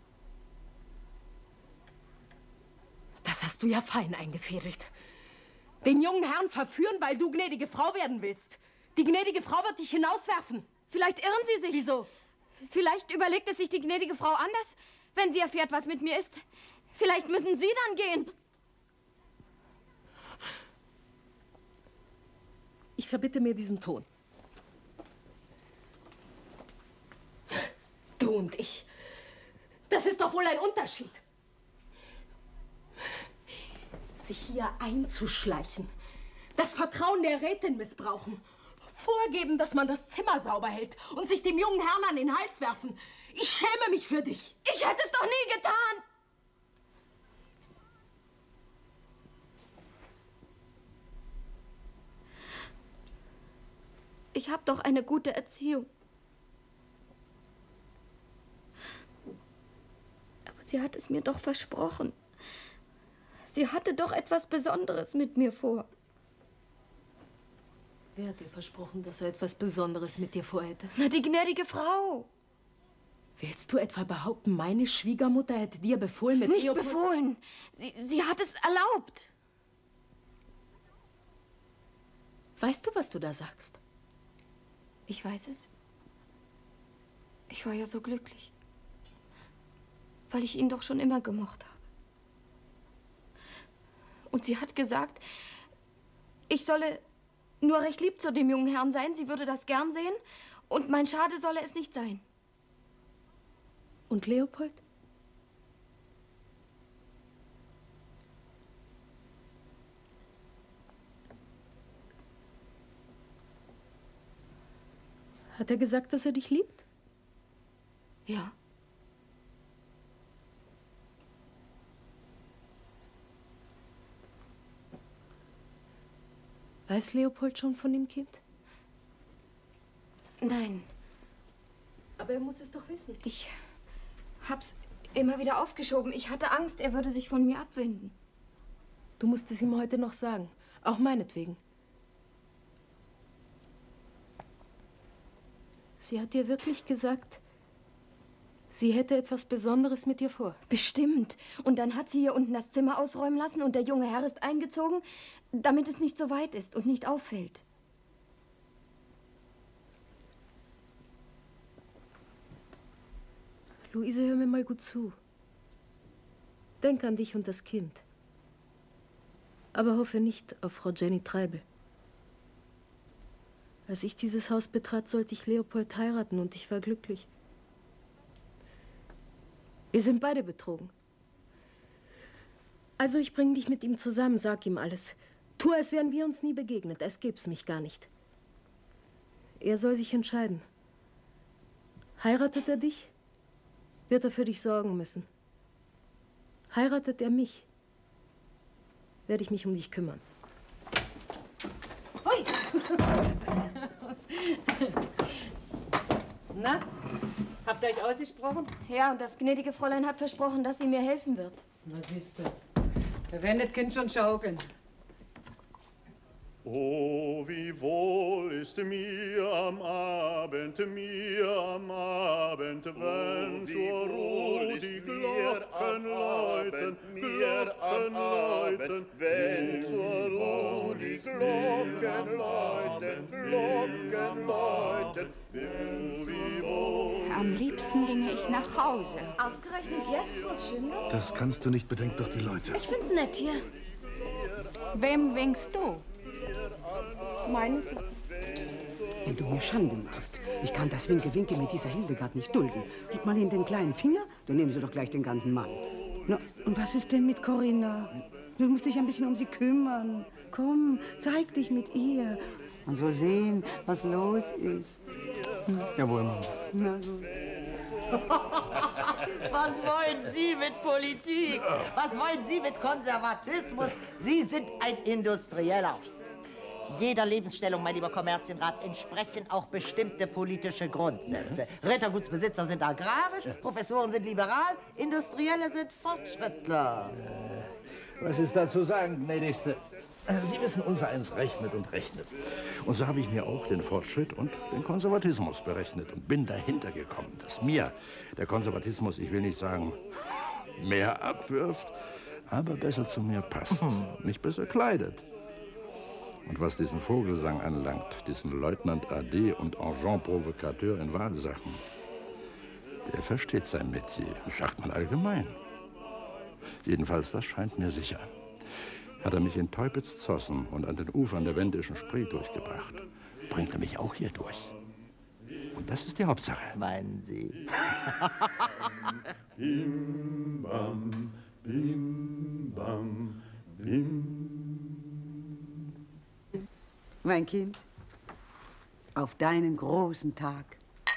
Das hast du ja fein eingefädelt. Den jungen Herrn verführen, weil du gnädige Frau werden willst. Die gnädige Frau wird dich hinauswerfen. Vielleicht irren Sie sich. Wieso? Vielleicht überlegt es sich die gnädige Frau anders, wenn sie erfährt, was mit mir ist. Vielleicht müssen Sie dann gehen. Ich verbitte mir diesen Ton. Du und ich. Das ist doch wohl ein Unterschied. Sich hier einzuschleichen, das Vertrauen der Rätin missbrauchen, vorgeben, dass man das Zimmer sauber hält und sich dem jungen Herrn an den Hals werfen. Ich schäme mich für dich. Ich hätte es doch nie getan. Ich habe doch eine gute Erziehung. Aber sie hat es mir doch versprochen. Sie hatte doch etwas Besonderes mit mir vor. Wer hat dir versprochen, dass er etwas Besonderes mit dir vorhätte? Na, die gnädige Frau. Willst du etwa behaupten, meine Schwiegermutter hätte dir befohlen, mit Nicht Leopold... befohlen. Sie hat es erlaubt. Weißt du, was du da sagst? Ich weiß es. Ich war ja so glücklich. Weil ich ihn doch schon immer gemocht habe. Und sie hat gesagt, ich solle nur recht lieb zu dem jungen Herrn sein. Sie würde das gern sehen. Und mein Schade solle es nicht sein. Und Leopold? Hat er gesagt, dass er dich liebt? Ja. Weiß Leopold schon von dem Kind? Nein. Aber er muss es doch wissen. Ich hab's immer wieder aufgeschoben. Ich hatte Angst, er würde sich von mir abwenden. Du musst es ihm heute noch sagen. Auch meinetwegen. Sie hat dir wirklich gesagt, sie hätte etwas Besonderes mit dir vor. Bestimmt. Und dann hat sie hier unten das Zimmer ausräumen lassen und der junge Herr ist eingezogen, damit es nicht so weit ist und nicht auffällt. Luise, hör mir mal gut zu. Denk an dich und das Kind. Aber hoffe nicht auf Frau Jenny Treibel. Als ich dieses Haus betrat, sollte ich Leopold heiraten und ich war glücklich. Wir sind beide betrogen. Also ich bringe dich mit ihm zusammen, sag ihm alles. Tu, als wären wir uns nie begegnet, als gäb's mich gar nicht. Er soll sich entscheiden. Heiratet er dich, wird er für dich sorgen müssen. Heiratet er mich, werde ich mich um dich kümmern. Hui! Na, habt ihr euch ausgesprochen? Ja, und das gnädige Fräulein hat versprochen, dass sie mir helfen wird. Na, siehst du. Wir werden das Kind schon schaukeln. Oh, wie wohl ist mir am Abend, wenn zur Ruhe die Glocken läuten, wenn zur Ruhe die Glocken läuten, wie wohl. Am liebsten ginge ich nach Hause. Ausgerechnet jetzt, wo es schön wird? Das kannst du nicht, bedenk doch die Leute. Ich find's nett hier. Wem winkst du? Meine Sie? Wenn du mir Schande machst. Ich kann das Winke-Winke mit dieser Hildegard nicht dulden. Gib mal ihm den kleinen Finger, dann nehmen sie doch gleich den ganzen Mann. Na, und was ist denn mit Corinna? Du musst dich ein bisschen um sie kümmern. Komm, zeig dich mit ihr. Man soll sehen, was los ist. Jawohl, Mama. Na gut. Was wollen Sie mit Politik? Was wollen Sie mit Konservatismus? Sie sind ein Industrieller. Jeder Lebensstellung, mein lieber Kommerzienrat, entsprechen auch bestimmte politische Grundsätze. Rittergutsbesitzer sind agrarisch, Professoren sind liberal, Industrielle sind Fortschrittler. Was ist da zu sagen, gnädigste? Sie wissen, unser eins rechnet und rechnet. Und so habe ich mir auch den Fortschritt und den Konservatismus berechnet und bin dahinter gekommen, dass mir der Konservatismus, ich will nicht sagen, mehr abwirft, aber besser zu mir passt, mich besser kleidet. Und was diesen Vogelsang anlangt, diesen Leutnant AD und Agent Provocateur in Wahlsachen, der versteht sein Metier, sagt man allgemein. Jedenfalls, das scheint mir sicher. Hat er mich in Teupitz-Zossen und an den Ufern der Wendischen Spree durchgebracht, bringt er mich auch hier durch. Und das ist die Hauptsache. Meinen Sie? Bim, bam, bim, bam, bim. Mein Kind, auf deinen großen Tag.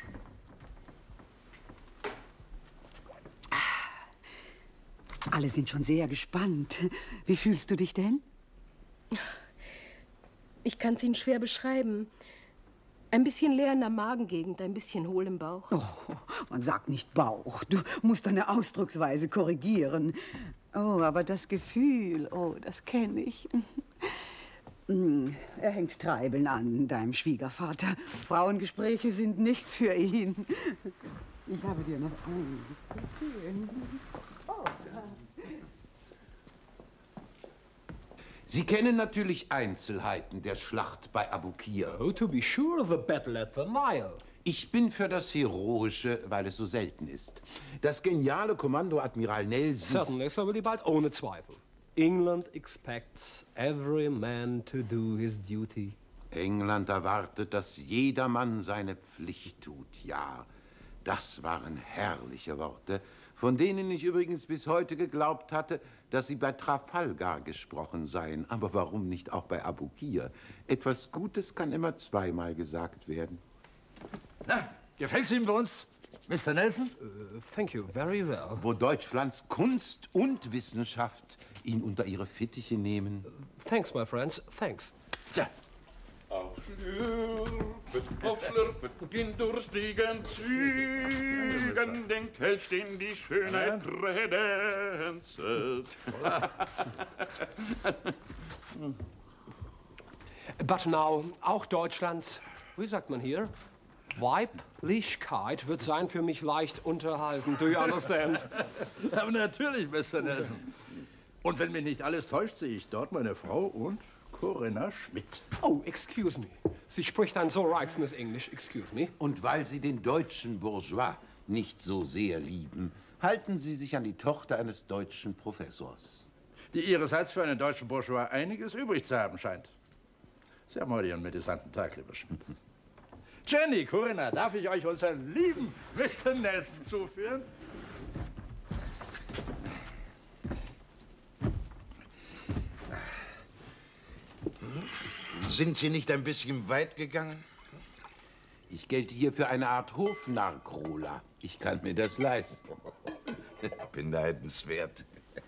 Alle sind schon sehr gespannt. Wie fühlst du dich denn? Ich kann es Ihnen schwer beschreiben. Ein bisschen leer in der Magengegend, ein bisschen hohl im Bauch. Oh, man sagt nicht Bauch. Du musst deine Ausdrucksweise korrigieren. Oh, aber das Gefühl, oh, das kenne ich. Er hängt Treibeln an, deinem Schwiegervater. Frauengespräche sind nichts für ihn. Ich habe dir noch einiges zu erzählen. Oh, Sie kennen natürlich Einzelheiten der Schlacht bei Abukir. Oh, to be sure, the battle at the Nile. Ich bin für das Heroische, weil es so selten ist. Das geniale Kommando Admiral Nelson... Certainly, Sir Willibald, ohne Zweifel. England expects every man to do his duty. England erwartet, dass jeder Mann seine Pflicht tut, ja. Das waren herrliche Worte, von denen ich übrigens bis heute geglaubt hatte, dass sie bei Trafalgar gesprochen seien. Aber warum nicht auch bei Abukir? Etwas Gutes kann immer zweimal gesagt werden. Na, gefällt's Ihnen bei uns, Mr. Nelson? Thank you, very well. Wo Deutschlands Kunst und Wissenschaft ihn unter ihre Fittiche nehmen. Thanks, my friends, thanks. Tja. Aufschlürfen, gehen durchstiegen Zügen, den Kelch, den die Schönheit kredenzelt. But now, auch Deutschlands, wie sagt man hier, Weiblichkeit wird sein für mich leicht unterhalten. Do you understand? Aber natürlich, Mr. Nelson. Und wenn mich nicht alles täuscht, sehe ich dort meine Frau und Corinna Schmidt. Oh, excuse me. Sie spricht ein so reizendes Englisch, excuse me. Und weil Sie den deutschen Bourgeois nicht so sehr lieben, halten Sie sich an die Tochter eines deutschen Professors. Die Ihrerseits für einen deutschen Bourgeois einiges übrig zu haben scheint. Sie haben heute Ihren medisanten Tag, lieber Schmidt. Jenny, Corinna, darf ich euch unseren lieben Mr. Nelson zuführen? Sind Sie nicht ein bisschen weit gegangen? Ich gelte hier für eine Art Hofnarr-Krola. Ich kann mir das leisten. Beneidenswert.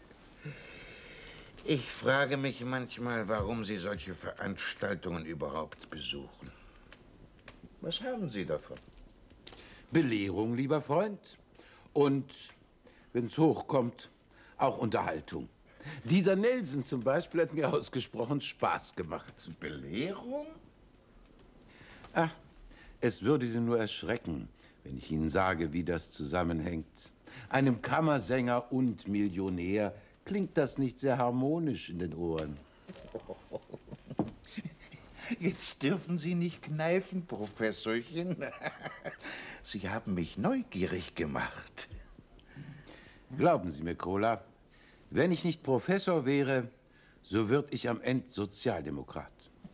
Ich frage mich manchmal, warum Sie solche Veranstaltungen überhaupt besuchen. Was haben Sie davon? Belehrung, lieber Freund. Und, wenn es hochkommt, auch Unterhaltung. Dieser Nelson zum Beispiel hat mir ausgesprochen Spaß gemacht. Belehrung? Ach, es würde Sie nur erschrecken, wenn ich Ihnen sage, wie das zusammenhängt. Einem Kammersänger und Millionär klingt das nicht sehr harmonisch in den Ohren. Jetzt dürfen Sie nicht kneifen, Professorchen. Sie haben mich neugierig gemacht. Glauben Sie mir, Krola, wenn ich nicht Professor wäre, so würde ich am Ende Sozialdemokrat.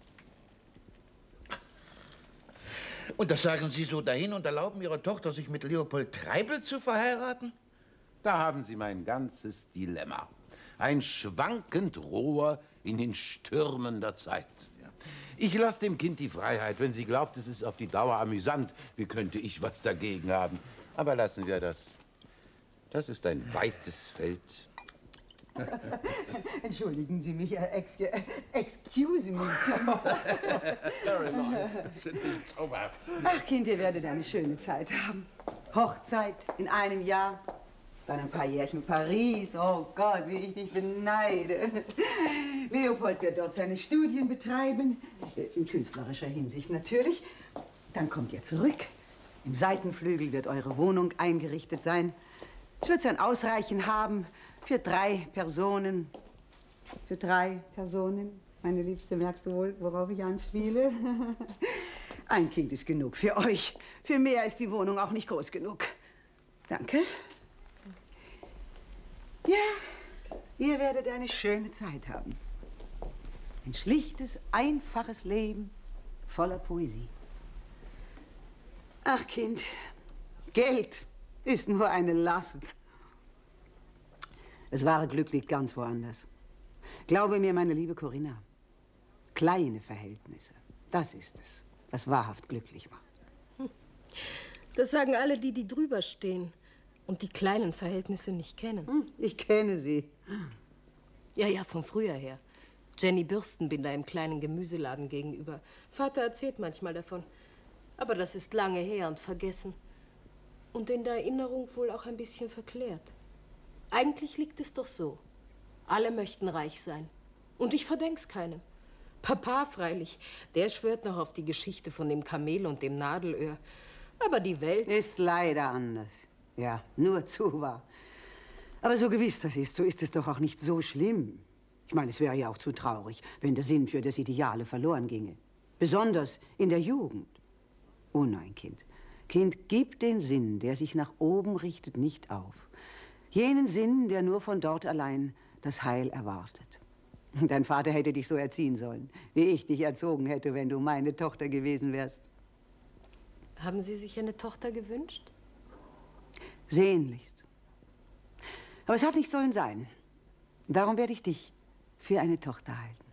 Und das sagen Sie so dahin und erlauben Ihrer Tochter, sich mit Leopold Treibel zu verheiraten? Da haben Sie mein ganzes Dilemma. Ein schwankend Rohr in den Stürmen der Zeit. Ich lasse dem Kind die Freiheit. Wenn sie glaubt, es ist auf die Dauer amüsant, wie könnte ich was dagegen haben? Aber lassen wir das. Das ist ein weites Feld. Entschuldigen Sie mich, excuse me. Very nice. Ach, Kind, ihr werdet eine schöne Zeit haben. Hochzeit in einem Jahr, dann ein paar Jährchen Paris. Oh Gott, wie ich dich beneide. Leopold wird dort seine Studien betreiben, in künstlerischer Hinsicht natürlich. Dann kommt ihr zurück. Im Seitenflügel wird eure Wohnung eingerichtet sein. Es wird sein Ausreichen haben für 3 Personen. Für 3 Personen. Meine Liebste, merkst du wohl, worauf ich anspiele? Ein Kind ist genug für euch. Für mehr ist die Wohnung auch nicht groß genug. Danke. Ja, ihr werdet eine schöne Zeit haben. Ein schlichtes, einfaches Leben voller Poesie. Ach, Kind, Geld ist nur eine Last. Das wahre Glück liegt ganz woanders. Glaube mir, meine liebe Corinna, kleine Verhältnisse, das ist es, was wahrhaft glücklich macht. Das sagen alle, die drüber stehen und die kleinen Verhältnisse nicht kennen. Ich kenne sie. Ja, von früher her. Jenny Bürstenbinder im kleinen Gemüseladen gegenüber. Vater erzählt manchmal davon. Aber das ist lange her und vergessen. Und in der Erinnerung wohl auch ein bisschen verklärt. Eigentlich liegt es doch so. Alle möchten reich sein. Und ich verdenk's keinem. Papa freilich, der schwört noch auf die Geschichte von dem Kamel und dem Nadelöhr. Aber die Welt ist leider anders. Ja, nur zu wahr. Aber so gewiss das ist, so ist es doch auch nicht so schlimm. Ich meine, es wäre ja auch zu traurig, wenn der Sinn für das Ideale verloren ginge. Besonders in der Jugend. Oh nein, Kind. Kind, gib den Sinn, der sich nach oben richtet, nicht auf. Jenen Sinn, der nur von dort allein das Heil erwartet. Dein Vater hätte dich so erziehen sollen, wie ich dich erzogen hätte, wenn du meine Tochter gewesen wärst. Haben Sie sich eine Tochter gewünscht? Sehnlichst. Aber es hat nicht sollen sein. Darum werde ich dich für eine Tochter halten.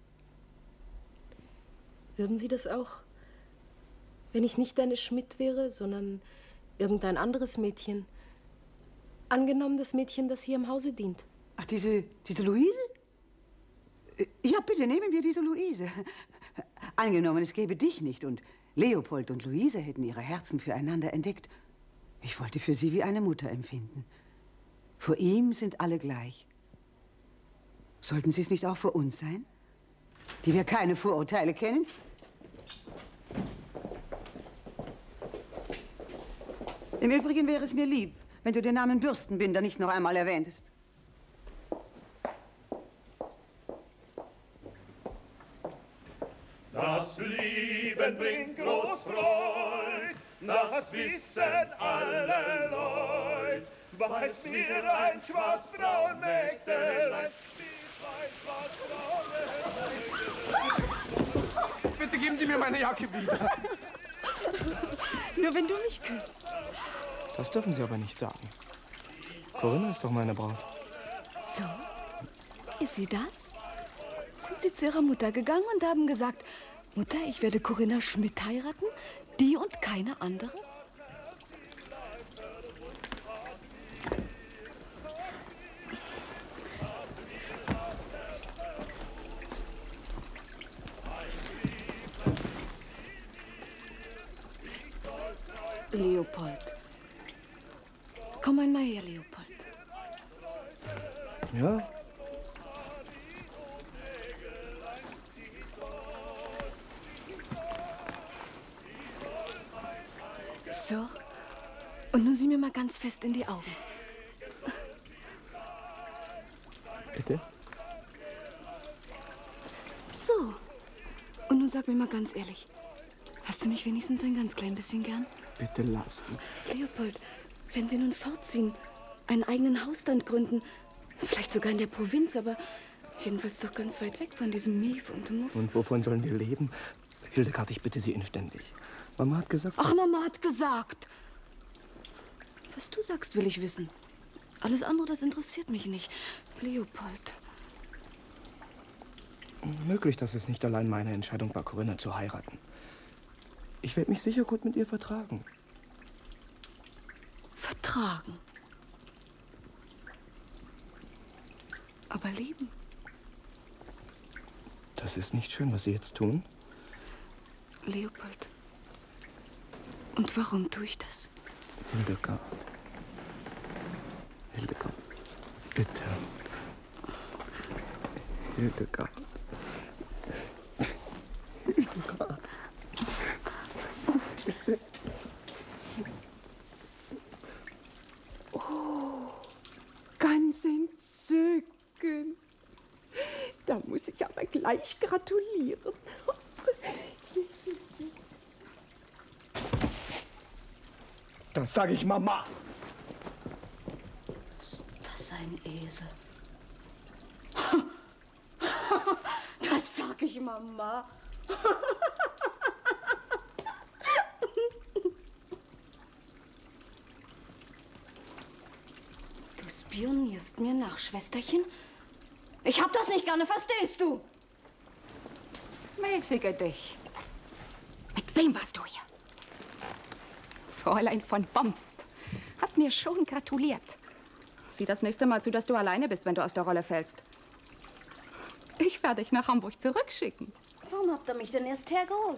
Würden Sie das auch, wenn ich nicht deine Schmidt wäre, sondern irgendein anderes Mädchen? Angenommen, das Mädchen, das hier im Hause dient. Ach, diese Luise? Ja, bitte, nehmen wir diese Luise. Angenommen, es gäbe dich nicht und Leopold und Luise hätten ihre Herzen füreinander entdeckt. Ich wollte für sie wie eine Mutter empfinden. Vor ihm sind alle gleich. Sollten sie es nicht auch für uns sein, die wir keine Vorurteile kennen? Im Übrigen wäre es mir lieb, wenn du den Namen Bürstenbinder nicht noch einmal erwähntest. Das Lieben bringt groß Freud, das wissen alle Leute. Weiß mir ein schwarzbraun Mägdelein, Bitte geben Sie mir meine Jacke wieder. Nur wenn du mich küsst. Das dürfen Sie aber nicht sagen. Corinna ist doch meine Braut. So? Ist sie das? Sind Sie zu Ihrer Mutter gegangen und haben gesagt, Mutter, ich werde Corinna Schmidt heiraten? Die und keine andere? Leopold. Komm einmal her, Leopold. Ja? So. Und nun sieh mir mal ganz fest in die Augen. Bitte? So. Und nun sag mir mal ganz ehrlich, hast du mich wenigstens ein ganz klein bisschen gern? Bitte lass mich. Leopold, wenn wir nun fortziehen, einen eigenen Hausstand gründen, vielleicht sogar in der Provinz, aber jedenfalls doch ganz weit weg von diesem Mief und Muff. Und wovon sollen wir leben? Hildegard, ich bitte Sie inständig. Mama hat gesagt... Ach, Mama hat gesagt. Was du sagst, will ich wissen. Alles andere, das interessiert mich nicht. Leopold. Möglich, dass es nicht allein meine Entscheidung war, Corinna zu heiraten. Ich werde mich sicher gut mit ihr vertragen. Vertragen? Aber lieben? Das ist nicht schön, was Sie jetzt tun. Leopold. Und warum tue ich das? Hildegard. Hildegard. Bitte. Hildegard. Hildegard. Oh, ganz entzückend. Da muss ich aber gleich gratulieren. Das sage ich Mama. Ist das ein Esel? Das sag ich Mama. Du spionierst mir nach, Schwesterchen? Ich hab das nicht gerne, verstehst du? Mäßige dich. Mit wem warst du hier? Fräulein von Bomst hat mir schon gratuliert. Sieh das nächste Mal zu, dass du alleine bist, wenn du aus der Rolle fällst. Ich werde dich nach Hamburg zurückschicken. Warum habt ihr mich denn erst hergeholt?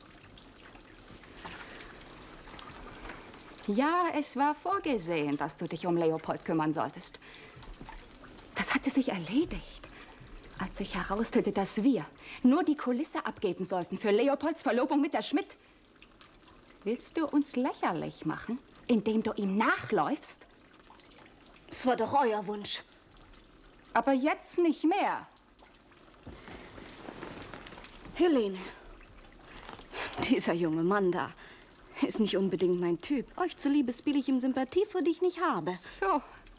Ja, es war vorgesehen, dass du dich um Leopold kümmern solltest. Das hatte sich erledigt, als sich herausstellte, dass wir nur die Kulisse abgeben sollten für Leopolds Verlobung mit der Schmidt. Willst du uns lächerlich machen, indem du ihm nachläufst? Das war doch euer Wunsch. Aber jetzt nicht mehr. Helene, dieser junge Mann da ist nicht unbedingt mein Typ. Euch zuliebe spiele ich ihm Sympathie, für die ich nicht habe. So.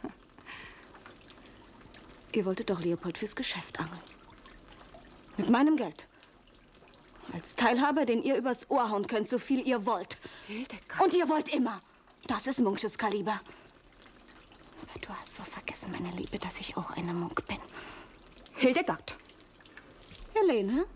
Ihr wolltet doch Leopold fürs Geschäft angeln. Mit meinem Geld. Als Teilhaber, den ihr übers Ohr hauen könnt, so viel ihr wollt. Hildegard. Und ihr wollt immer. Das ist Munksches Kaliber. Aber du hast wohl vergessen, meine Liebe, dass ich auch eine Munk bin. Hildegard. Helene?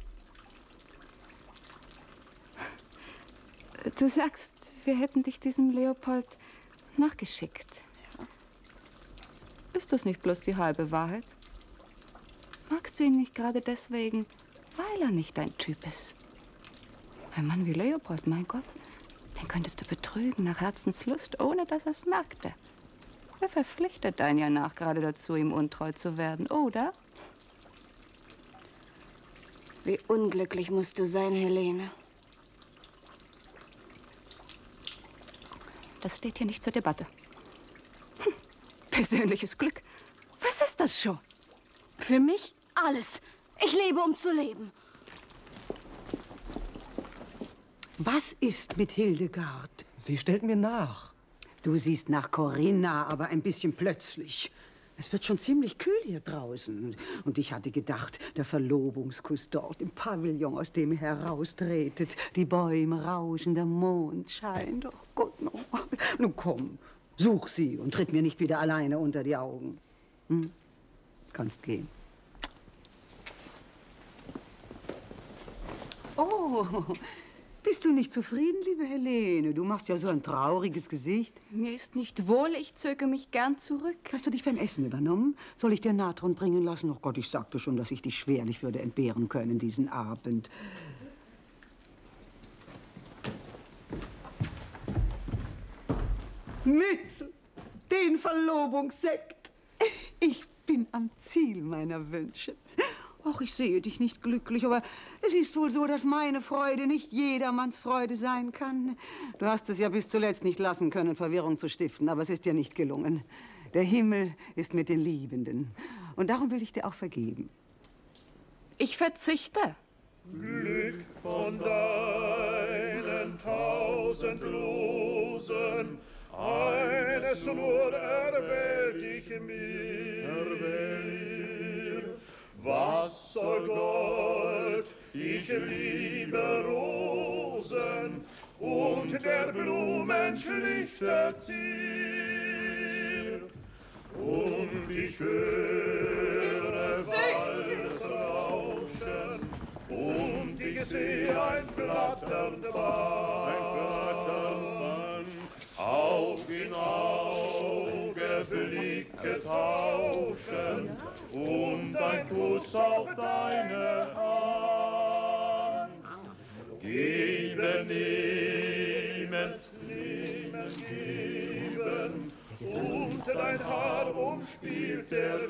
Du sagst, wir hätten dich diesem Leopold nachgeschickt. Ja. Ist das nicht bloß die halbe Wahrheit? Magst du ihn nicht gerade deswegen, weil er nicht dein Typ ist? Ein Mann wie Leopold, mein Gott, den könntest du betrügen nach Herzenslust, ohne dass er es merkte. Er verpflichtet einen ja nach gerade dazu, ihm untreu zu werden, oder? Wie unglücklich musst du sein, Helene. Das steht hier nicht zur Debatte. Persönliches Glück. Was ist das schon? Für mich alles. Ich lebe, um zu leben. Was ist mit Hildegard? Sie stellt mir nach. Du siehst nach Corinna, aber ein bisschen plötzlich. Es wird schon ziemlich kühl hier draußen. Und ich hatte gedacht, der Verlobungskuss dort im Pavillon, aus dem ihr heraustretet, die Bäume rauschen, der Mond scheint. Oh Gott, no. Nun komm, such sie und tritt mir nicht wieder alleine unter die Augen. Hm? Kannst gehen. Oh, bist du nicht zufrieden, liebe Helene? Du machst ja so ein trauriges Gesicht. Mir ist nicht wohl, ich zöge mich gern zurück. Hast du dich beim Essen übernommen? Soll ich dir Natron bringen lassen? Oh Gott, ich sagte schon, dass ich dich schwerlich würde entbehren können diesen Abend. Mützel, den Verlobungssekt. Ich bin am Ziel meiner Wünsche. Och, ich sehe dich nicht glücklich, aber es ist wohl so, dass meine Freude nicht jedermanns Freude sein kann. Du hast es ja bis zuletzt nicht lassen können, Verwirrung zu stiften, aber es ist dir nicht gelungen. Der Himmel ist mit den Liebenden. Und darum will ich dir auch vergeben. Ich verzichte. Glück von deinen 1000 Losen, eines nur erwählt ich mir. Was soll Gold, ich liebe Rosen und der Blumen schlichter Zier. Und ich höre Waldes rauschen und ich sehe ein Flattern Band. Auf in Auge Blicke tauschen und ein Kuss auf deine Hand. Geben, nehmen, nehmen, geben, und dein Haar umspielt der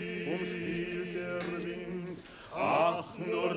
Wind. Ach, nur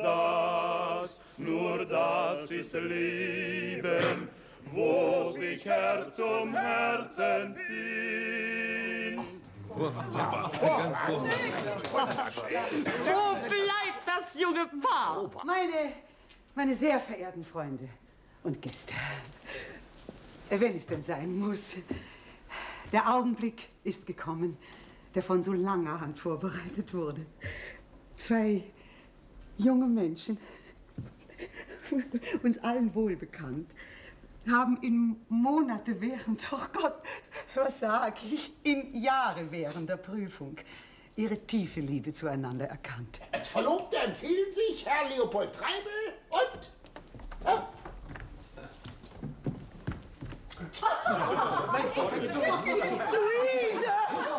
das ist Leben, wo sich Herz um Herzen findet. Wunderbar, ganz wunderbar. Wo bleibt das junge Paar? Meine sehr verehrten Freunde und Gäste. Wenn es denn sein muss. Der Augenblick ist gekommen, der von so langer Hand vorbereitet wurde. 2 junge Menschen, uns allen wohlbekannt, haben in Monate während, oh Gott, was sag ich, in Jahre während der Prüfung ihre tiefe Liebe zueinander erkannt. Als Verlobte empfehlen sich Herr Leopold Treibel und... Luise!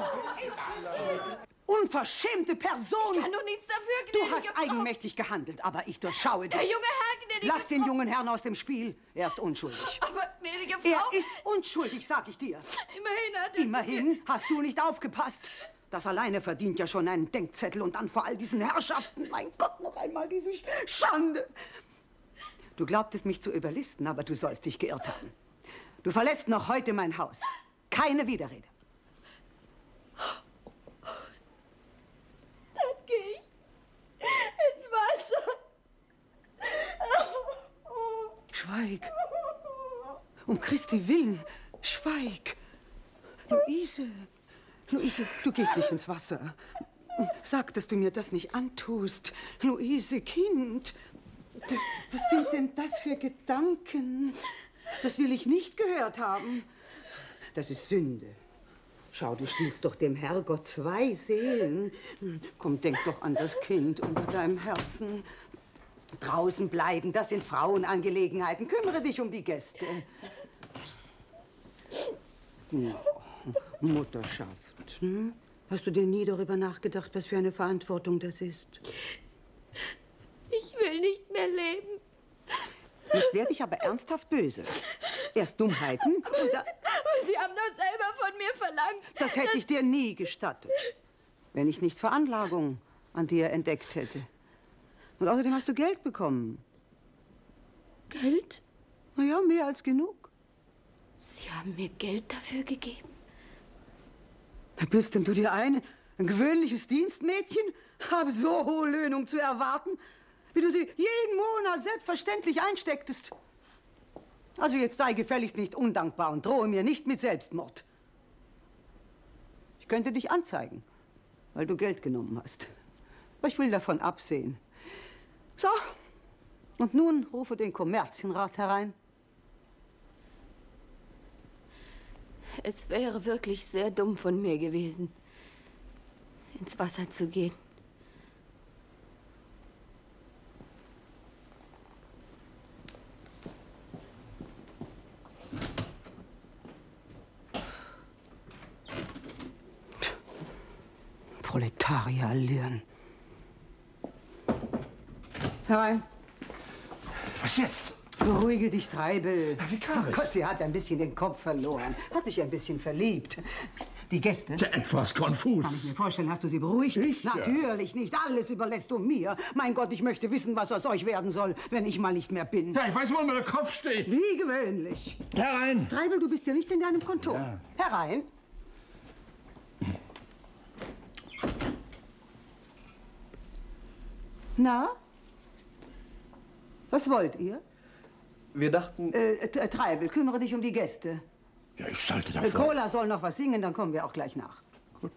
Unverschämte Person! Ich kann doch nichts dafür, Du gnädige hast Frau. eigenmächtig gehandelt, aber ich durchschaue dich. Der junge Herr, gnädige Lass den jungen Herrn aus dem Spiel. Er ist unschuldig. Aber, gnädige Frau... Er ist unschuldig, sag ich dir. Immerhin hat er... Immerhin hast du nicht aufgepasst. Das alleine verdient ja schon einen Denkzettel und dann vor all diesen Herrschaften. Mein Gott, noch einmal diese Schande. Du glaubtest mich zu überlisten, aber du sollst dich geirrt haben. Du verlässt noch heute mein Haus. Keine Widerrede. Dann gehe ich ins Wasser. Schweig. Um Christi willen, schweig. Luise, Luise, du gehst nicht ins Wasser. Sag, dass du mir das nicht antust. Luise, Kind. Was sind denn das für Gedanken? Das will ich nicht gehört haben. Das ist Sünde. Schau, du stiehlst doch dem Herrgott 2 Seelen. Komm, denk doch an das Kind unter deinem Herzen. Draußen bleiben, das sind Frauenangelegenheiten. Kümmere dich um die Gäste. Ja, Mutterschaft. Hm? Hast du denn nie darüber nachgedacht, was für eine Verantwortung das ist? Ich will nicht mehr leben. Jetzt werde ich aber ernsthaft böse. Erst Dummheiten und dann... Aber Sie haben doch selber von mir verlangt. Das hätte ich dir nie gestattet, wenn ich nicht Veranlagung an dir entdeckt hätte. Und außerdem hast du Geld bekommen. Geld? Na ja, mehr als genug. Sie haben mir Geld dafür gegeben? Bildest denn du dir ein gewöhnliches Dienstmädchen habe so hohe Löhnung zu erwarten, wie du sie jeden Monat selbstverständlich einstecktest? Also jetzt sei gefälligst nicht undankbar und drohe mir nicht mit Selbstmord. Ich könnte dich anzeigen, weil du Geld genommen hast. Aber ich will davon absehen. So, und nun rufe den Kommerzienrat herein. Es wäre wirklich sehr dumm von mir gewesen, ins Wasser zu gehen. Proletarierallüren. Herein. Was jetzt? Beruhige dich, Treibel. Wie kam es? Gott, sie hat ein bisschen den Kopf verloren. Hat sich ein bisschen verliebt. Die Gäste? Ja, etwas konfus. Kann ich mir vorstellen, hast du sie beruhigt? Ich? Natürlich nicht. Alles überlässt du mir. Mein Gott, ich möchte wissen, was aus euch werden soll, wenn ich mal nicht mehr bin. Ja, ich weiß, wo mir der Kopf steht. Wie gewöhnlich. Herein. Treibel, du bist ja nicht in deinem Kontor. Ja. Herein. Na? Was wollt ihr? Wir dachten... Treibel, kümmere dich um die Gäste. Ja, ich sollte davor... Cola soll noch was singen, dann kommen wir auch gleich nach. Gut.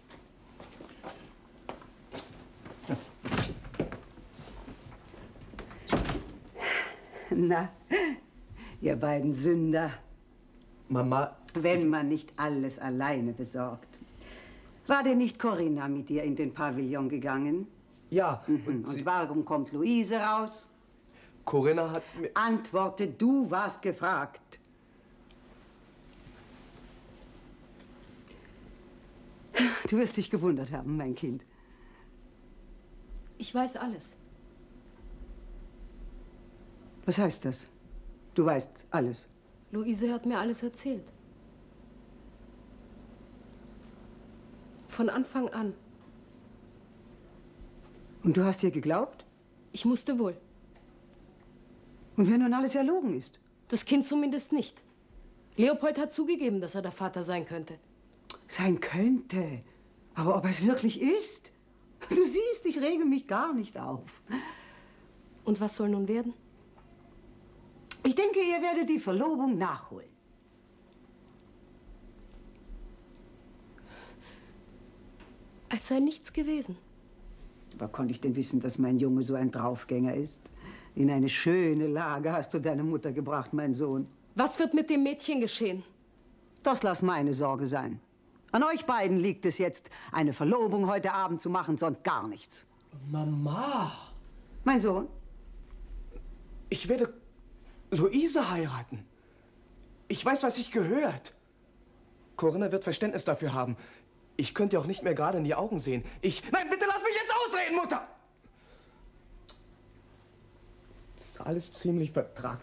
Na, ihr beiden Sünder. Mama... Wenn man nicht alles alleine besorgt. War denn nicht Corinna mit dir in den Pavillon gegangen? Ja. Und warum kommt Luise raus? Corinna hat mir... Antworte, du warst gefragt. Du wirst dich gewundert haben, mein Kind. Ich weiß alles. Was heißt das? Du weißt alles. Luise hat mir alles erzählt. Von Anfang an. Und du hast ihr geglaubt? Ich musste wohl. Und wenn nun alles erlogen ist? Das Kind zumindest nicht. Leopold hat zugegeben, dass er der Vater sein könnte. Sein könnte. Aber ob er es wirklich ist? Du siehst, ich rege mich gar nicht auf. Und was soll nun werden? Ich denke, ihr werdet die Verlobung nachholen. Als sei nichts gewesen. Aber konnte ich denn wissen, dass mein Junge so ein Draufgänger ist? In eine schöne Lage hast du deine Mutter gebracht, mein Sohn. Was wird mit dem Mädchen geschehen? Das lass meine Sorge sein. An euch beiden liegt es jetzt, eine Verlobung heute Abend zu machen, sonst gar nichts. Mama! Mein Sohn? Ich werde Luise heiraten. Ich weiß, was sich gehört. Corinna wird Verständnis dafür haben. Ich könnte ihr auch nicht mehr gerade in die Augen sehen. Nein, bitte lass mich jetzt ausreden, Mutter! Das ist alles ziemlich vertrackt.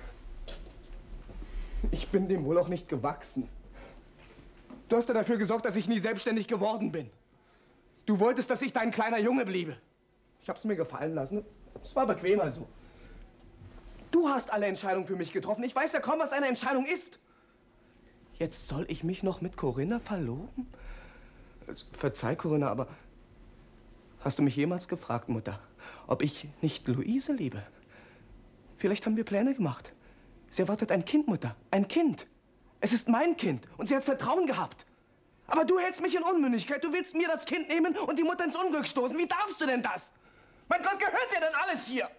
Ich bin dem wohl auch nicht gewachsen. Du hast ja dafür gesorgt, dass ich nie selbstständig geworden bin. Du wolltest, dass ich dein kleiner Junge bliebe. Ich hab's mir gefallen lassen. Es war bequemer so. Du hast alle Entscheidungen für mich getroffen. Ich weiß ja kaum, was eine Entscheidung ist. Jetzt soll ich mich noch mit Corinna verloben? Verzeih, Corinna, aber hast du mich jemals gefragt, Mutter, ob ich nicht Luise liebe? Vielleicht haben wir Pläne gemacht. Sie erwartet ein Kind, Mutter. Ein Kind. Es ist mein Kind und sie hat Vertrauen gehabt. Aber du hältst mich in Unmündigkeit. Du willst mir das Kind nehmen und die Mutter ins Unglück stoßen. Wie darfst du denn das? Mein Gott, gehört dir denn alles hier?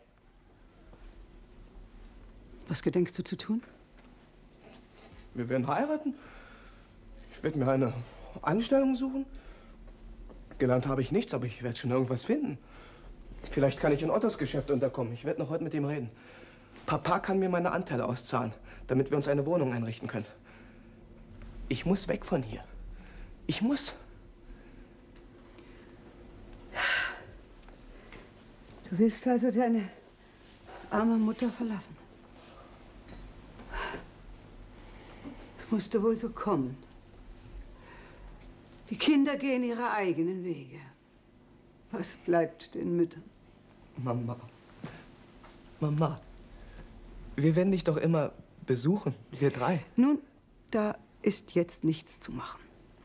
Was gedenkst du zu tun? Wir werden heiraten. Ich werde mir eine Anstellung suchen. Gelernt habe ich nichts, aber ich werde schon irgendwas finden. Vielleicht kann ich in Ottos Geschäft unterkommen. Ich werde noch heute mit ihm reden. Papa kann mir meine Anteile auszahlen, damit wir uns eine Wohnung einrichten können. Ich muss weg von hier. Ich muss. Du willst also deine arme Mutter verlassen? Das musste wohl so kommen. Die Kinder gehen ihre eigenen Wege. Was bleibt den Müttern? Mama. Mama. Wir werden dich doch immer besuchen, wir drei. Nun, da ist jetzt nichts zu machen.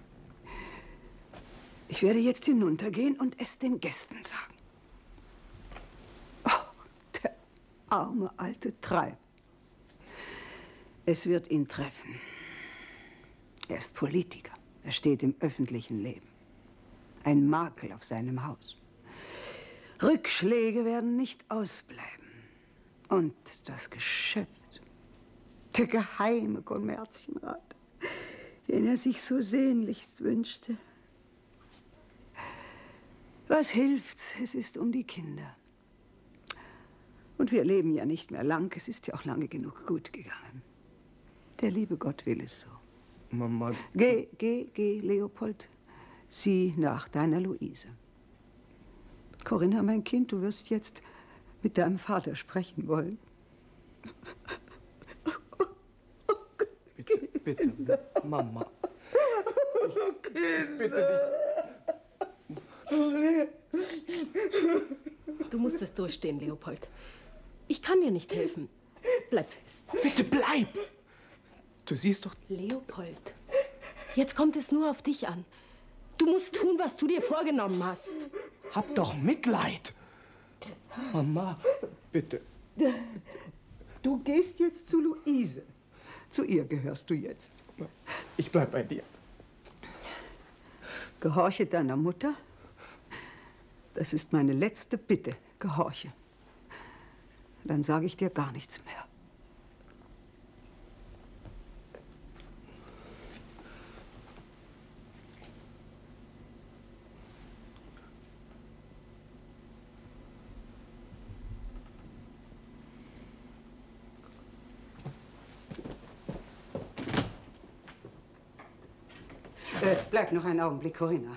Ich werde jetzt hinuntergehen und es den Gästen sagen. Oh, der arme alte Treib. Es wird ihn treffen. Er ist Politiker. Er steht im öffentlichen Leben. Ein Makel auf seinem Haus. Rückschläge werden nicht ausbleiben. Und das Geschäft. Der geheime Kommerzienrat, den er sich so sehnlichst wünschte. Was hilft's? Es ist um die Kinder. Und wir leben ja nicht mehr lang. Es ist ja auch lange genug gut gegangen. Der liebe Gott will es so. Mama... Geh, Leopold. Sieh nach deiner Luise. Corinna, mein Kind, du wirst jetzt mit deinem Vater sprechen wollen. Bitte, Mama. Bitte dich. Du musst es durchstehen, Leopold. Ich kann dir nicht helfen. Bleib fest. Bitte bleib! Du siehst doch... Leopold, jetzt kommt es nur auf dich an. Du musst tun, was du dir vorgenommen hast. Hab doch Mitleid! Mama, bitte. Du gehst jetzt zu Luise. Zu ihr gehörst du jetzt. Ich bleib bei dir. Gehorche deiner Mutter. Das ist meine letzte Bitte. Gehorche. Dann sage ich dir gar nichts mehr. Bleib noch einen Augenblick, Corinna.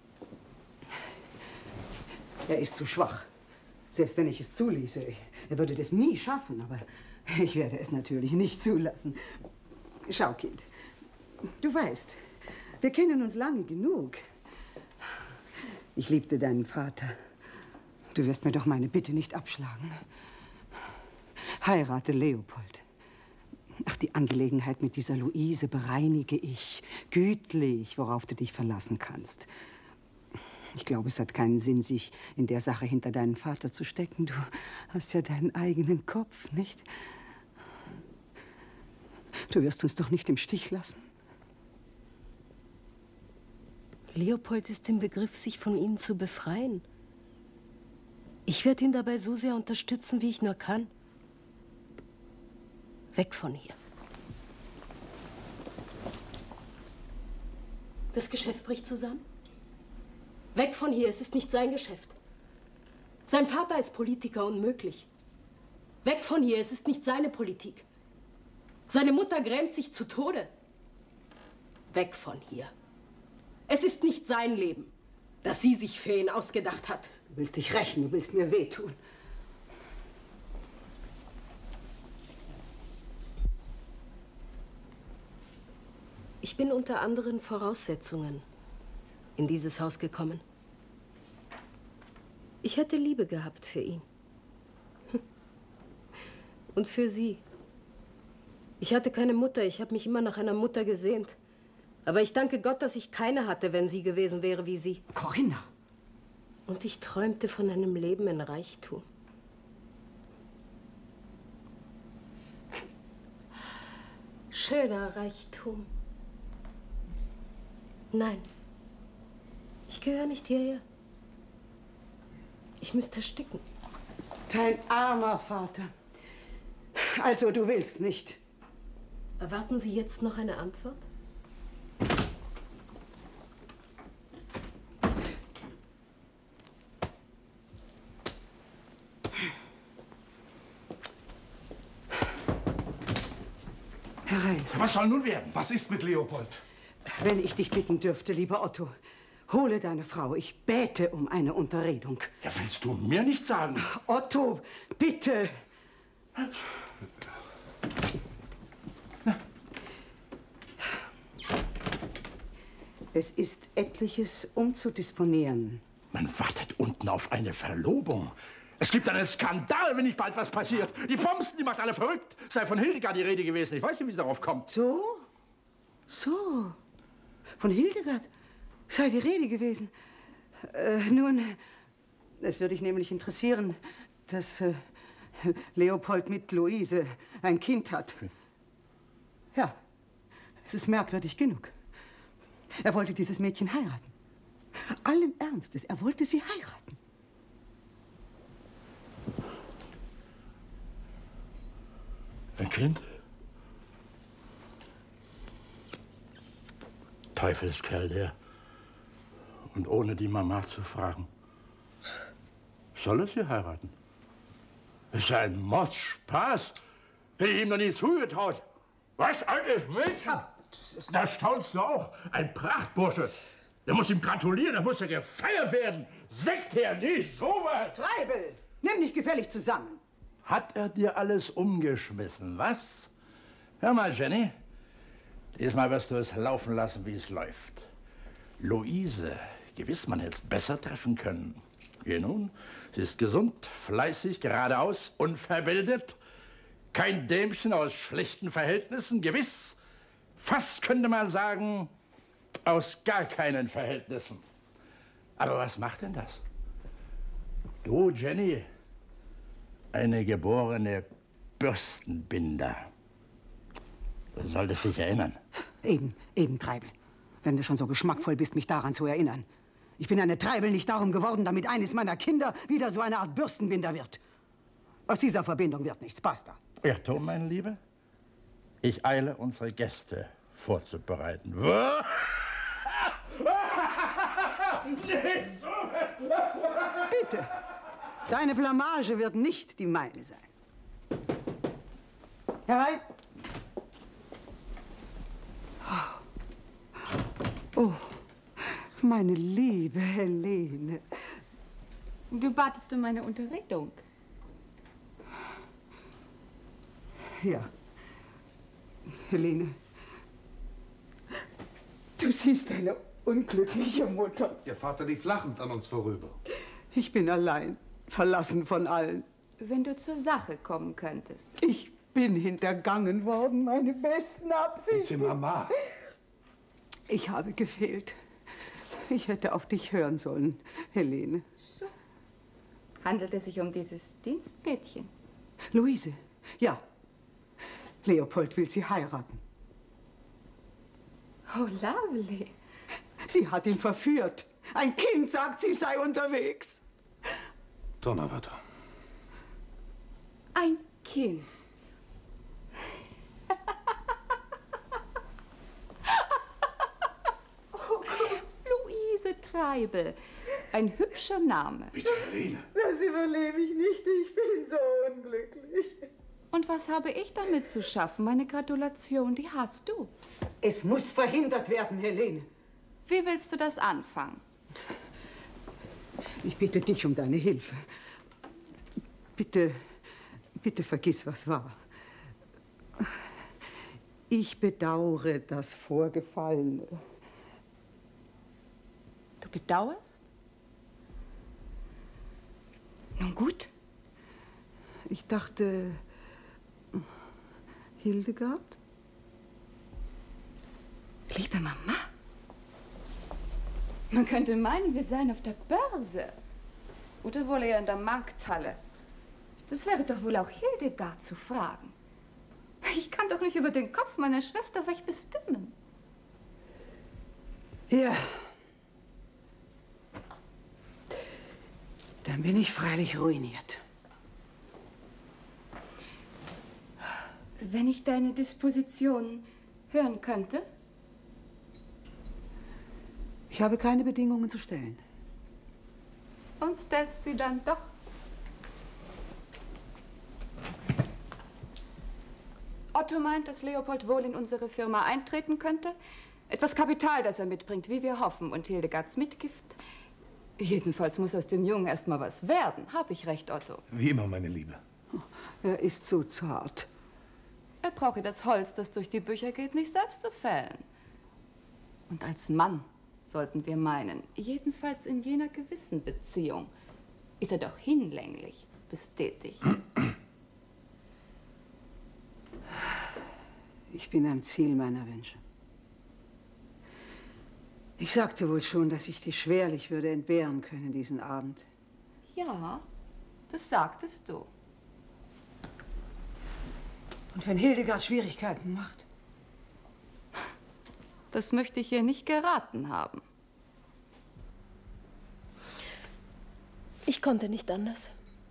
Er ist zu schwach. Selbst wenn ich es zuließe, er würde das nie schaffen, aber ich werde es natürlich nicht zulassen. Schau, Kind, du weißt, wir kennen uns lange genug. Ich liebte deinen Vater. Du wirst mir doch meine Bitte nicht abschlagen. Heirate Leopold. Ach, die Angelegenheit mit dieser Luise bereinige ich, gütlich, worauf du dich verlassen kannst. Ich glaube, es hat keinen Sinn, sich in der Sache hinter deinen Vater zu stecken. Du hast ja deinen eigenen Kopf, nicht? Du wirst uns doch nicht im Stich lassen. Leopold ist im Begriff, sich von Ihnen zu befreien. Ich werde ihn dabei so sehr unterstützen, wie ich nur kann. Weg von hier. Das Geschäft bricht zusammen. Weg von hier, es ist nicht sein Geschäft. Sein Vater ist Politiker, unmöglich. Weg von hier, es ist nicht seine Politik. Seine Mutter grämt sich zu Tode. Weg von hier. Es ist nicht sein Leben, das sie sich für ihn ausgedacht hat. Du willst dich rächen, du willst mir wehtun. Ich bin unter anderen Voraussetzungen in dieses Haus gekommen. Ich hätte Liebe gehabt für ihn. Und für Sie. Ich hatte keine Mutter, ich habe mich immer nach einer Mutter gesehnt. Aber ich danke Gott, dass ich keine hatte, wenn sie gewesen wäre wie Sie. Corinna! Und ich träumte von einem Leben in Reichtum. Schöner Reichtum. Nein, ich gehöre nicht hierher. Ich müsste ersticken. Dein armer Vater. Also, du willst nicht. Erwarten Sie jetzt noch eine Antwort? Herein. Was soll nun werden? Was ist mit Leopold? Wenn ich dich bitten dürfte, lieber Otto, hole deine Frau. Ich bäte um eine Unterredung. Ja, willst du mir nicht sagen? Otto, bitte. Es ist etliches umzudisponieren. Man wartet unten auf eine Verlobung. Es gibt einen Skandal, wenn nicht bald was passiert. Die Pomsten, die macht alle verrückt. Sei von Hildegard die Rede gewesen. Ich weiß nicht, wie es darauf kommt. So? So. Von Hildegard sei die Rede gewesen. Nun, es würde dich nämlich interessieren, dass Leopold mit Luise ein Kind hat. Ja, es ist merkwürdig genug. Er wollte dieses Mädchen heiraten. Allen Ernstes, er wollte sie heiraten. Ein Kind? Teufelskerl, der. Und ohne die Mama zu fragen. Soll er sie heiraten? Ist ja ein Mordspaß. Hätte ich ihm noch nie zugetraut. Was, altes Mädchen? Da staunst du auch. Ein Prachtbursche. Der muss ihm gratulieren, da muss er gefeiert werden. Sekt her, nicht so was. Treibel, nimm dich gefällig zusammen. hat er dir alles umgeschmissen, was? Hör mal, Jenny, diesmal wirst du es laufen lassen, wie es läuft. Luise, gewiss, man hätte es besser treffen können. Geh nun, sie ist gesund, fleißig, geradeaus, unverbildet. Kein Dämchen aus schlechten Verhältnissen, gewiss. Fast könnte man sagen, aus gar keinen Verhältnissen. Aber was macht denn das? Du, Jenny, eine geborene Bürstenbinder. Du solltest dich erinnern. Eben, Treibel. Wenn du schon so geschmackvoll bist, mich daran zu erinnern. Ich bin eine Treibel nicht darum geworden, damit eines meiner Kinder wieder so eine Art Bürstenbinder wird. Aus dieser Verbindung wird nichts, basta. Irrtum, meine Liebe. Ich eile, unsere Gäste vorzubereiten. Bitte, deine Blamage wird nicht die meine sein. Herein. Oh, meine liebe Helene. Du batest um meine Unterredung. Ja, Helene, du siehst eine unglückliche Mutter. Ihr Vater lief lachend an uns vorüber. Ich bin allein, verlassen von allen. Wenn du zur Sache kommen könntest. Ich bin hintergangen worden, meine besten Absichten. Bitte, Mama. Ich habe gefehlt. Ich hätte auf dich hören sollen, Helene. So. Handelt es sich um dieses Dienstmädchen? Luise, ja. Leopold will sie heiraten. Oh, lovely. Sie hat ihn verführt. Ein Kind sagt, sie sei unterwegs. Donnerwetter. Ein Kind. Oh, Luise Treibel. Ein hübscher Name. Bitte, Helene. Das überlebe ich nicht. Ich bin so unglücklich. Und was habe ich damit zu schaffen? Meine Gratulation, die hast du. Es muss verhindert werden, Helene. Wie willst du das anfangen? Ich bitte dich um deine Hilfe. Bitte vergiss, was war. Ich bedauere das Vorgefallene. Du bedauerst? Nun gut. Ich dachte, Hildegard? Liebe Mama, man könnte meinen, wir seien auf der Börse. Oder wohl eher in der Markthalle. Das wäre doch wohl auch Hildegard zu fragen. Ich kann doch nicht über den Kopf meiner Schwester weg bestimmen. Ja. Dann bin ich freilich ruiniert. Wenn ich deine Disposition hören könnte? Ich habe keine Bedingungen zu stellen. Und stellst sie dann doch? Otto meint, dass Leopold wohl in unsere Firma eintreten könnte. Etwas Kapital, das er mitbringt, wie wir hoffen. Und Hildegards Mitgift. Jedenfalls muss aus dem Jungen erst mal was werden. Habe ich recht, Otto? Wie immer, meine Liebe. Er ist so zart. Er brauche das Holz, das durch die Bücher geht, nicht selbst zu fällen. Und als Mann sollten wir meinen, jedenfalls in jener gewissen Beziehung, ist er doch hinlänglich bestätigt. Ich bin am Ziel meiner Wünsche. Ich sagte wohl schon, dass ich dich schwerlich würde entbehren können diesen Abend. Ja, das sagtest du. Und wenn Hildegard Schwierigkeiten macht? Das möchte ich ihr nicht geraten haben. Ich konnte nicht anders.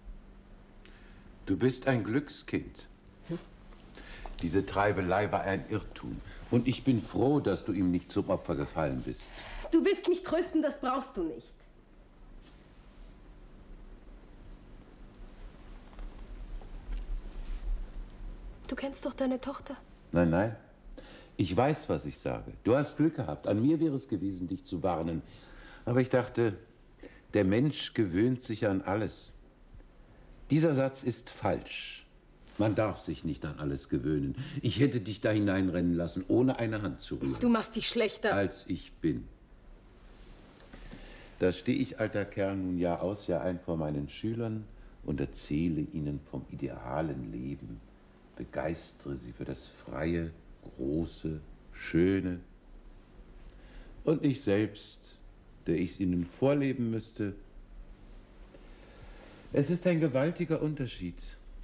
Du bist ein Glückskind. Diese Treibelei war ein Irrtum. Und ich bin froh, dass du ihm nicht zum Opfer gefallen bist. Du willst mich trösten, das brauchst du nicht. Du kennst doch deine Tochter. Nein, nein. Ich weiß, was ich sage. Du hast Glück gehabt. An mir wäre es gewesen, dich zu warnen. Aber ich dachte, der Mensch gewöhnt sich an alles. Dieser Satz ist falsch. Man darf sich nicht an alles gewöhnen. Ich hätte dich da hineinrennen lassen, ohne eine Hand zu rühren. Du machst dich schlechter. Als ich bin. Da stehe ich, alter Kerl, nun Jahr aus, Jahr ein vor meinen Schülern und erzähle ihnen vom idealen Leben, begeistere sie für das Freie, Große, Schöne. Und ich selbst, der ich es ihnen vorleben müsste, es ist ein gewaltiger Unterschied.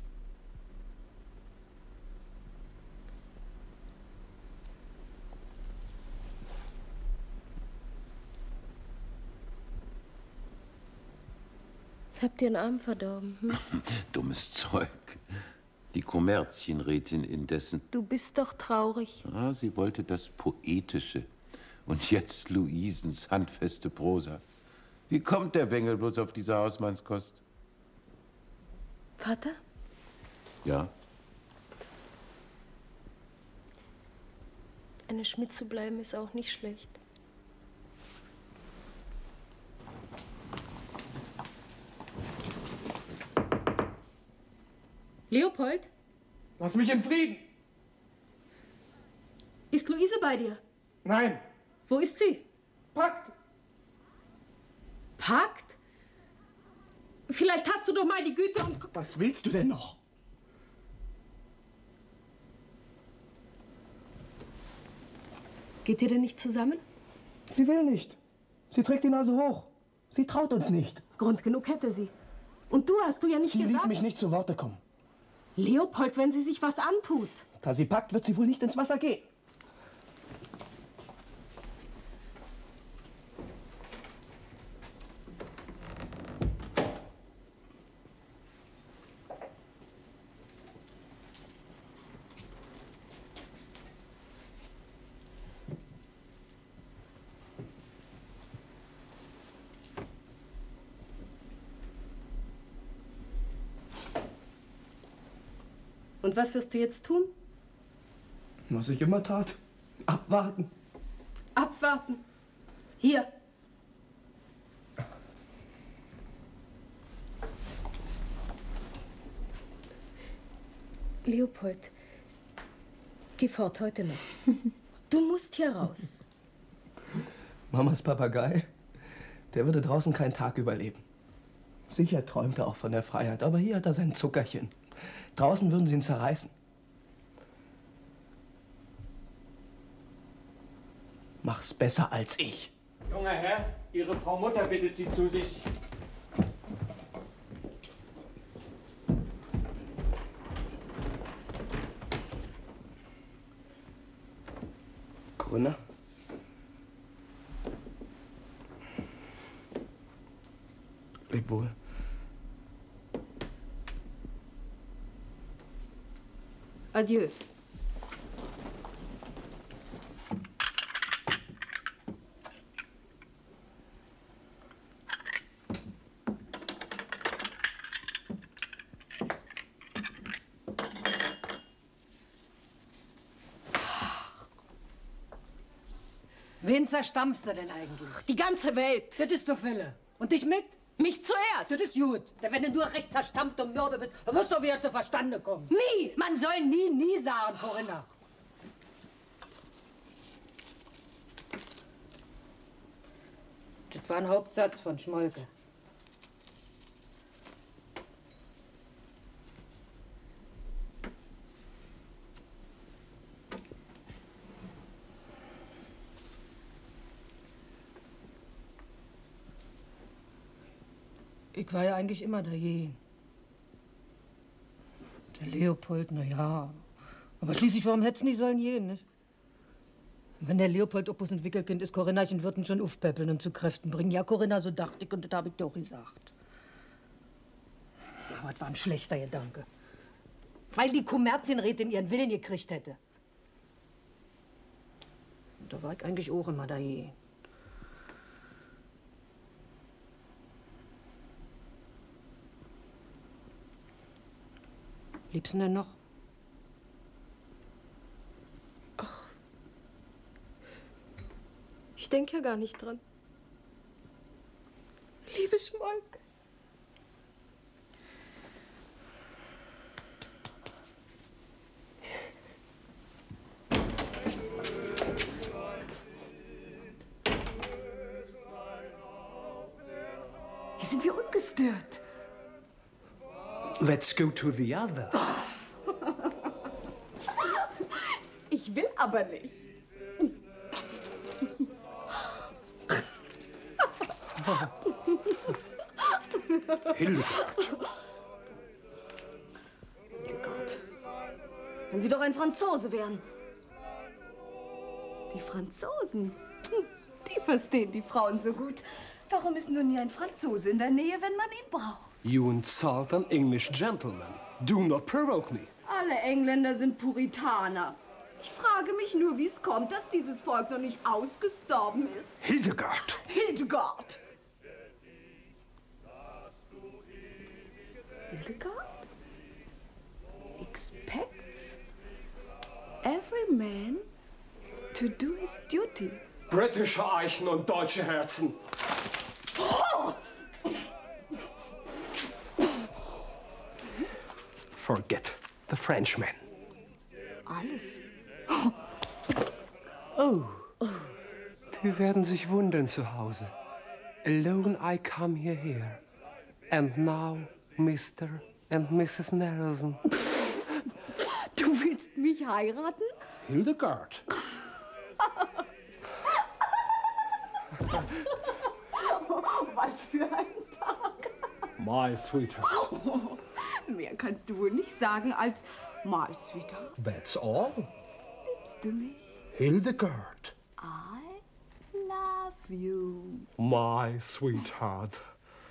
Habt ihr den Arm verdorben? Hm? Dummes Zeug. Die Kommerzienrätin indessen. Du bist doch traurig. Ah, sie wollte das Poetische. Und jetzt Luisens handfeste Prosa. Wie kommt der Bengel bloß auf diese Hausmannskost? Vater? Ja? Eine Schmidt zu bleiben ist auch nicht schlecht. Leopold? Lass mich in Frieden! Ist Luise bei dir? Nein! Wo ist sie? Packt! Packt? Vielleicht hast du doch mal die Güte und... Was willst du denn noch? Geht ihr denn nicht zusammen? Sie will nicht. Sie trägt die Nase hoch. Sie traut uns nicht. Grund genug hätte sie. Und du hast du ja nicht Sie gesagt... ließ mich nicht zu Worte kommen. Leopold, wenn sie sich was antut. Da sie packt, wird sie wohl nicht ins Wasser gehen. Und was wirst du jetzt tun? Was ich immer tat. Abwarten. Abwarten. Hier. Leopold, geh fort heute noch. Du musst hier raus. Mamas Papagei, der würde draußen keinen Tag überleben. Sicher träumt er auch von der Freiheit, aber hier hat er sein Zuckerchen. Draußen würden sie ihn zerreißen. Mach's besser als ich. Junger Herr, Ihre Frau Mutter bittet Sie zu sich. Corinna? Leb wohl. Adieu. Wen zerstampfst du denn eigentlich? Die ganze Welt. Das ist doch Fülle. Und dich mit? Mich zuerst. Das ist gut. Denn wenn du nur recht zerstampft und mürbe bist, dann wirst du wieder zu Verstande kommen. Nie! Man soll nie, nie sagen, Corinna. Das war ein Hauptsatz von Schmolke. Ich war ja eigentlich immer dagegen. Der Leopold, na ja. Aber schließlich, warum hätte es nicht sollen gehen, nicht? Und wenn der Leopold Opus ein Wickelkind ist, Corinnachen wird ihn schon aufpäppeln und zu Kräften bringen. Ja, Corinna, so dachte ich und das habe ich dir auch gesagt. Aber das war ein schlechter Gedanke. Weil die Kommerzienrätin ihren Willen gekriegt hätte. Und da war ich eigentlich auch immer dagegen. Liebst du denn noch? Ach, ich denke ja gar nicht dran. Liebe Schmolke. Hier sind wir ungestört. Let's go to the other. Ich will aber nicht. Hildegard. Hildegard. Wenn Sie doch ein Franzose wären. Die Franzosen, die verstehen die Frauen so gut. Warum ist nur nie ein Franzose in der Nähe, wenn man ihn braucht? You insult an English gentleman. Do not provoke me. Alle Engländer sind Puritaner. Ich frage mich nur, wie es kommt, dass dieses Volk noch nicht ausgestorben ist. Hildegard. Hildegard. Hildegard expects every man to do his duty. Britische Eichen und deutsche Herzen. Oh! Forget the Frenchman. Alles. Oh. Die werden sich wundern zu Hause. Alone I come here. And now Mr. and Mrs. Nelson. Du willst mich heiraten? Hildegard. Was für ein Tag. My sweetheart. Mehr kannst du wohl nicht sagen als my sweetheart. That's all. Liebst du mich? Hildegard. I love you. My sweetheart.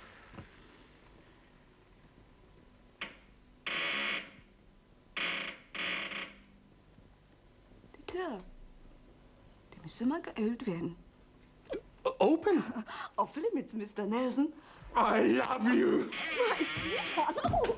Die Tür. Die müsste mal geölt werden. Open. Off limits, Mr. Nelson. I love you. My sweetheart. Oh.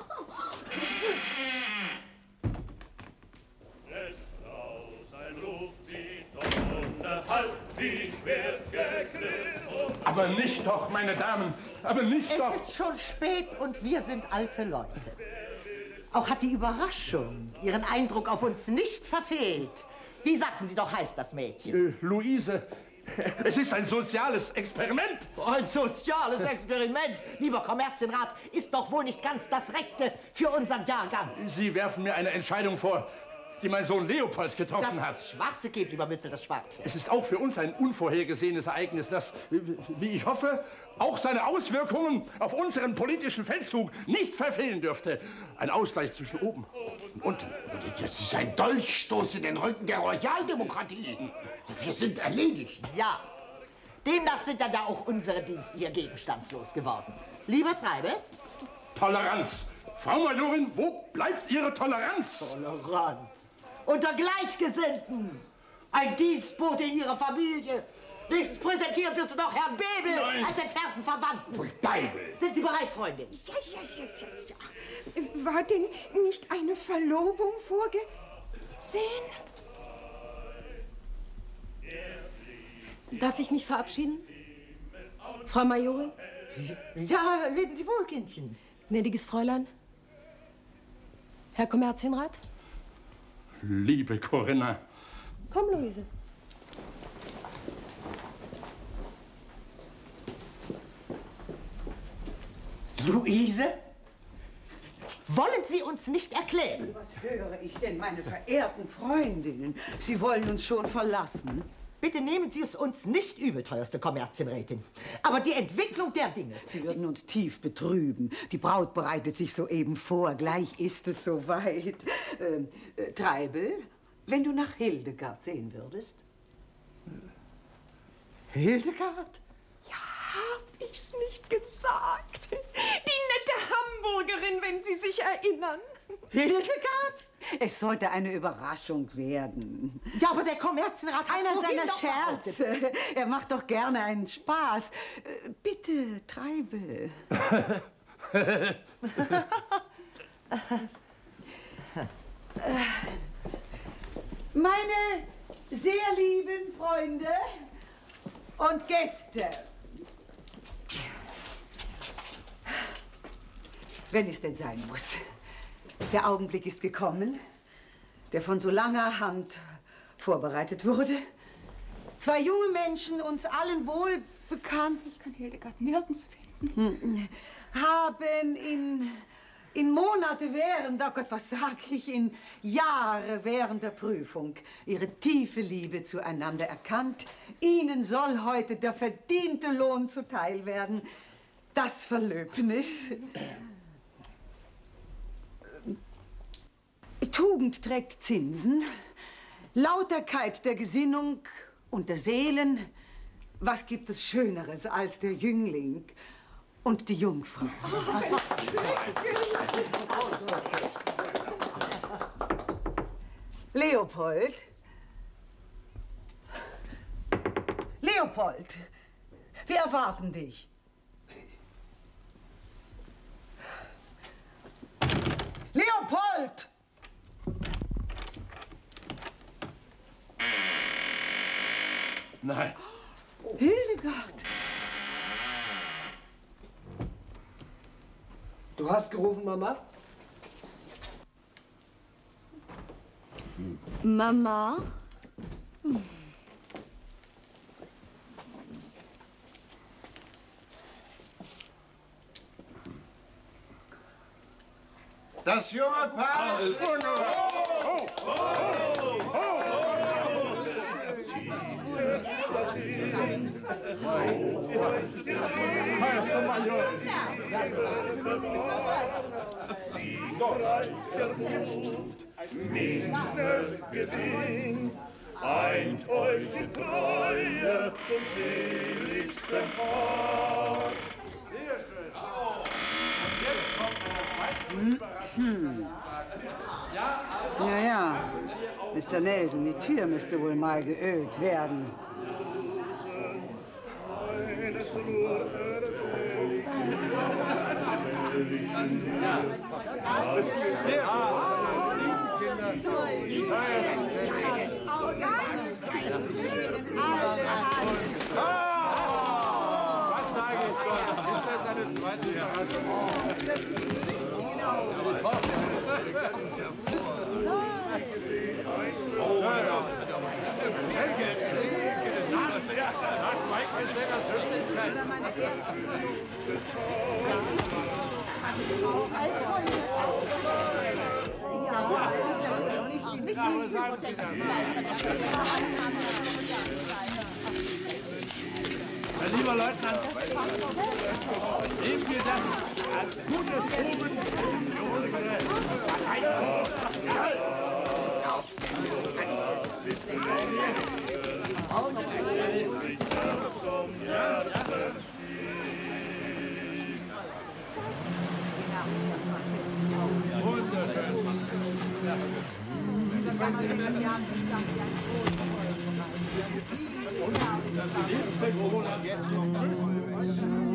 Aber nicht doch, meine Damen, aber nicht doch. Es ist schon spät und wir sind alte Leute. Auch hat die Überraschung ihren Eindruck auf uns nicht verfehlt. Wie sagten Sie doch, heißt das Mädchen? Luise, es ist ein soziales Experiment. Ein soziales Experiment, lieber Kommerzienrat, ist doch wohl nicht ganz das Rechte für unseren Jahrgang. Sie werfen mir eine Entscheidung vor, die mein Sohn Leopold getroffen hat. Das Schwarze gibt, lieber Mützel, das Schwarze. Es ist auch für uns ein unvorhergesehenes Ereignis, das, wie ich hoffe, auch seine Auswirkungen auf unseren politischen Feldzug nicht verfehlen dürfte. Ein Ausgleich zwischen oben und unten. Das ist ein Dolchstoß in den Rücken der Royaldemokratie. Wir sind erledigt. Ja, demnach sind dann da auch unsere Dienste hier gegenstandslos geworden. Lieber Treibel? Toleranz. Frau Majorin, wo bleibt Ihre Toleranz? Toleranz. Unter Gleichgesinnten. Ein Dienstbote in Ihrer Familie. Wenigstens präsentieren Sie uns doch Herrn Bebel als entfernten Verwandten. Bebel. Sind Sie bereit, Freundin? Ja. War denn nicht eine Verlobung vorgesehen? Darf ich mich verabschieden? Frau Majorin? Ja, leben Sie wohl, Kindchen. Gnädiges Fräulein? Herr Kommerzienrat? Liebe Corinna. Komm, Luise. Luise? Wollen Sie uns nicht erklären? Was höre ich denn, meine verehrten Freundinnen? Sie wollen uns schon verlassen. Bitte nehmen Sie es uns nicht übel, teuerste Kommerzienrätin. Aber die Entwicklung der Dinge... Sie würden uns tief betrüben. Die Braut bereitet sich soeben vor. Gleich ist es soweit. Treibel, wenn du nach Hildegard sehen würdest? Hildegard? Hab ich's nicht gesagt? Die nette Hamburgerin, wenn Sie sich erinnern. Hildegard? Es sollte eine Überraschung werden. Ja, aber der Kommerzienrat hat einer vorhin seiner doch Scherze. Er macht doch gerne einen Spaß. Bitte, Treibel. Meine sehr lieben Freunde und Gäste. Wenn es denn sein muss. Der Augenblick ist gekommen, der von so langer Hand vorbereitet wurde. Zwei junge Menschen, uns allen wohl bekannt. Ich kann Hildegard nirgends finden. haben in Monate während, oh Gott, was sag ich, in Jahre während der Prüfung ihre tiefe Liebe zueinander erkannt. Ihnen soll heute der verdiente Lohn zuteil werden, das Verlöbnis. Tugend trägt Zinsen, Lauterkeit der Gesinnung und der Seelen. Was gibt es Schöneres als der Jüngling und die Jungfrau? Leopold? Leopold, wir erwarten dich. Leopold! Nein. Hildegard! Du hast gerufen, Mama? Mama? Das junge Paar... eint euch in Treue zum seligsten Part. Sehr schön. Und jetzt kommt eine zweite Überraschung. Ja, ja. Mr. Nelson, die Tür müsste wohl mal geölt werden. Was sage ich schon? Ist das eine zweite Überraschung? Lieber Leutnant, nehmen wir das als gutes Omen für unsere Verteidigung. Und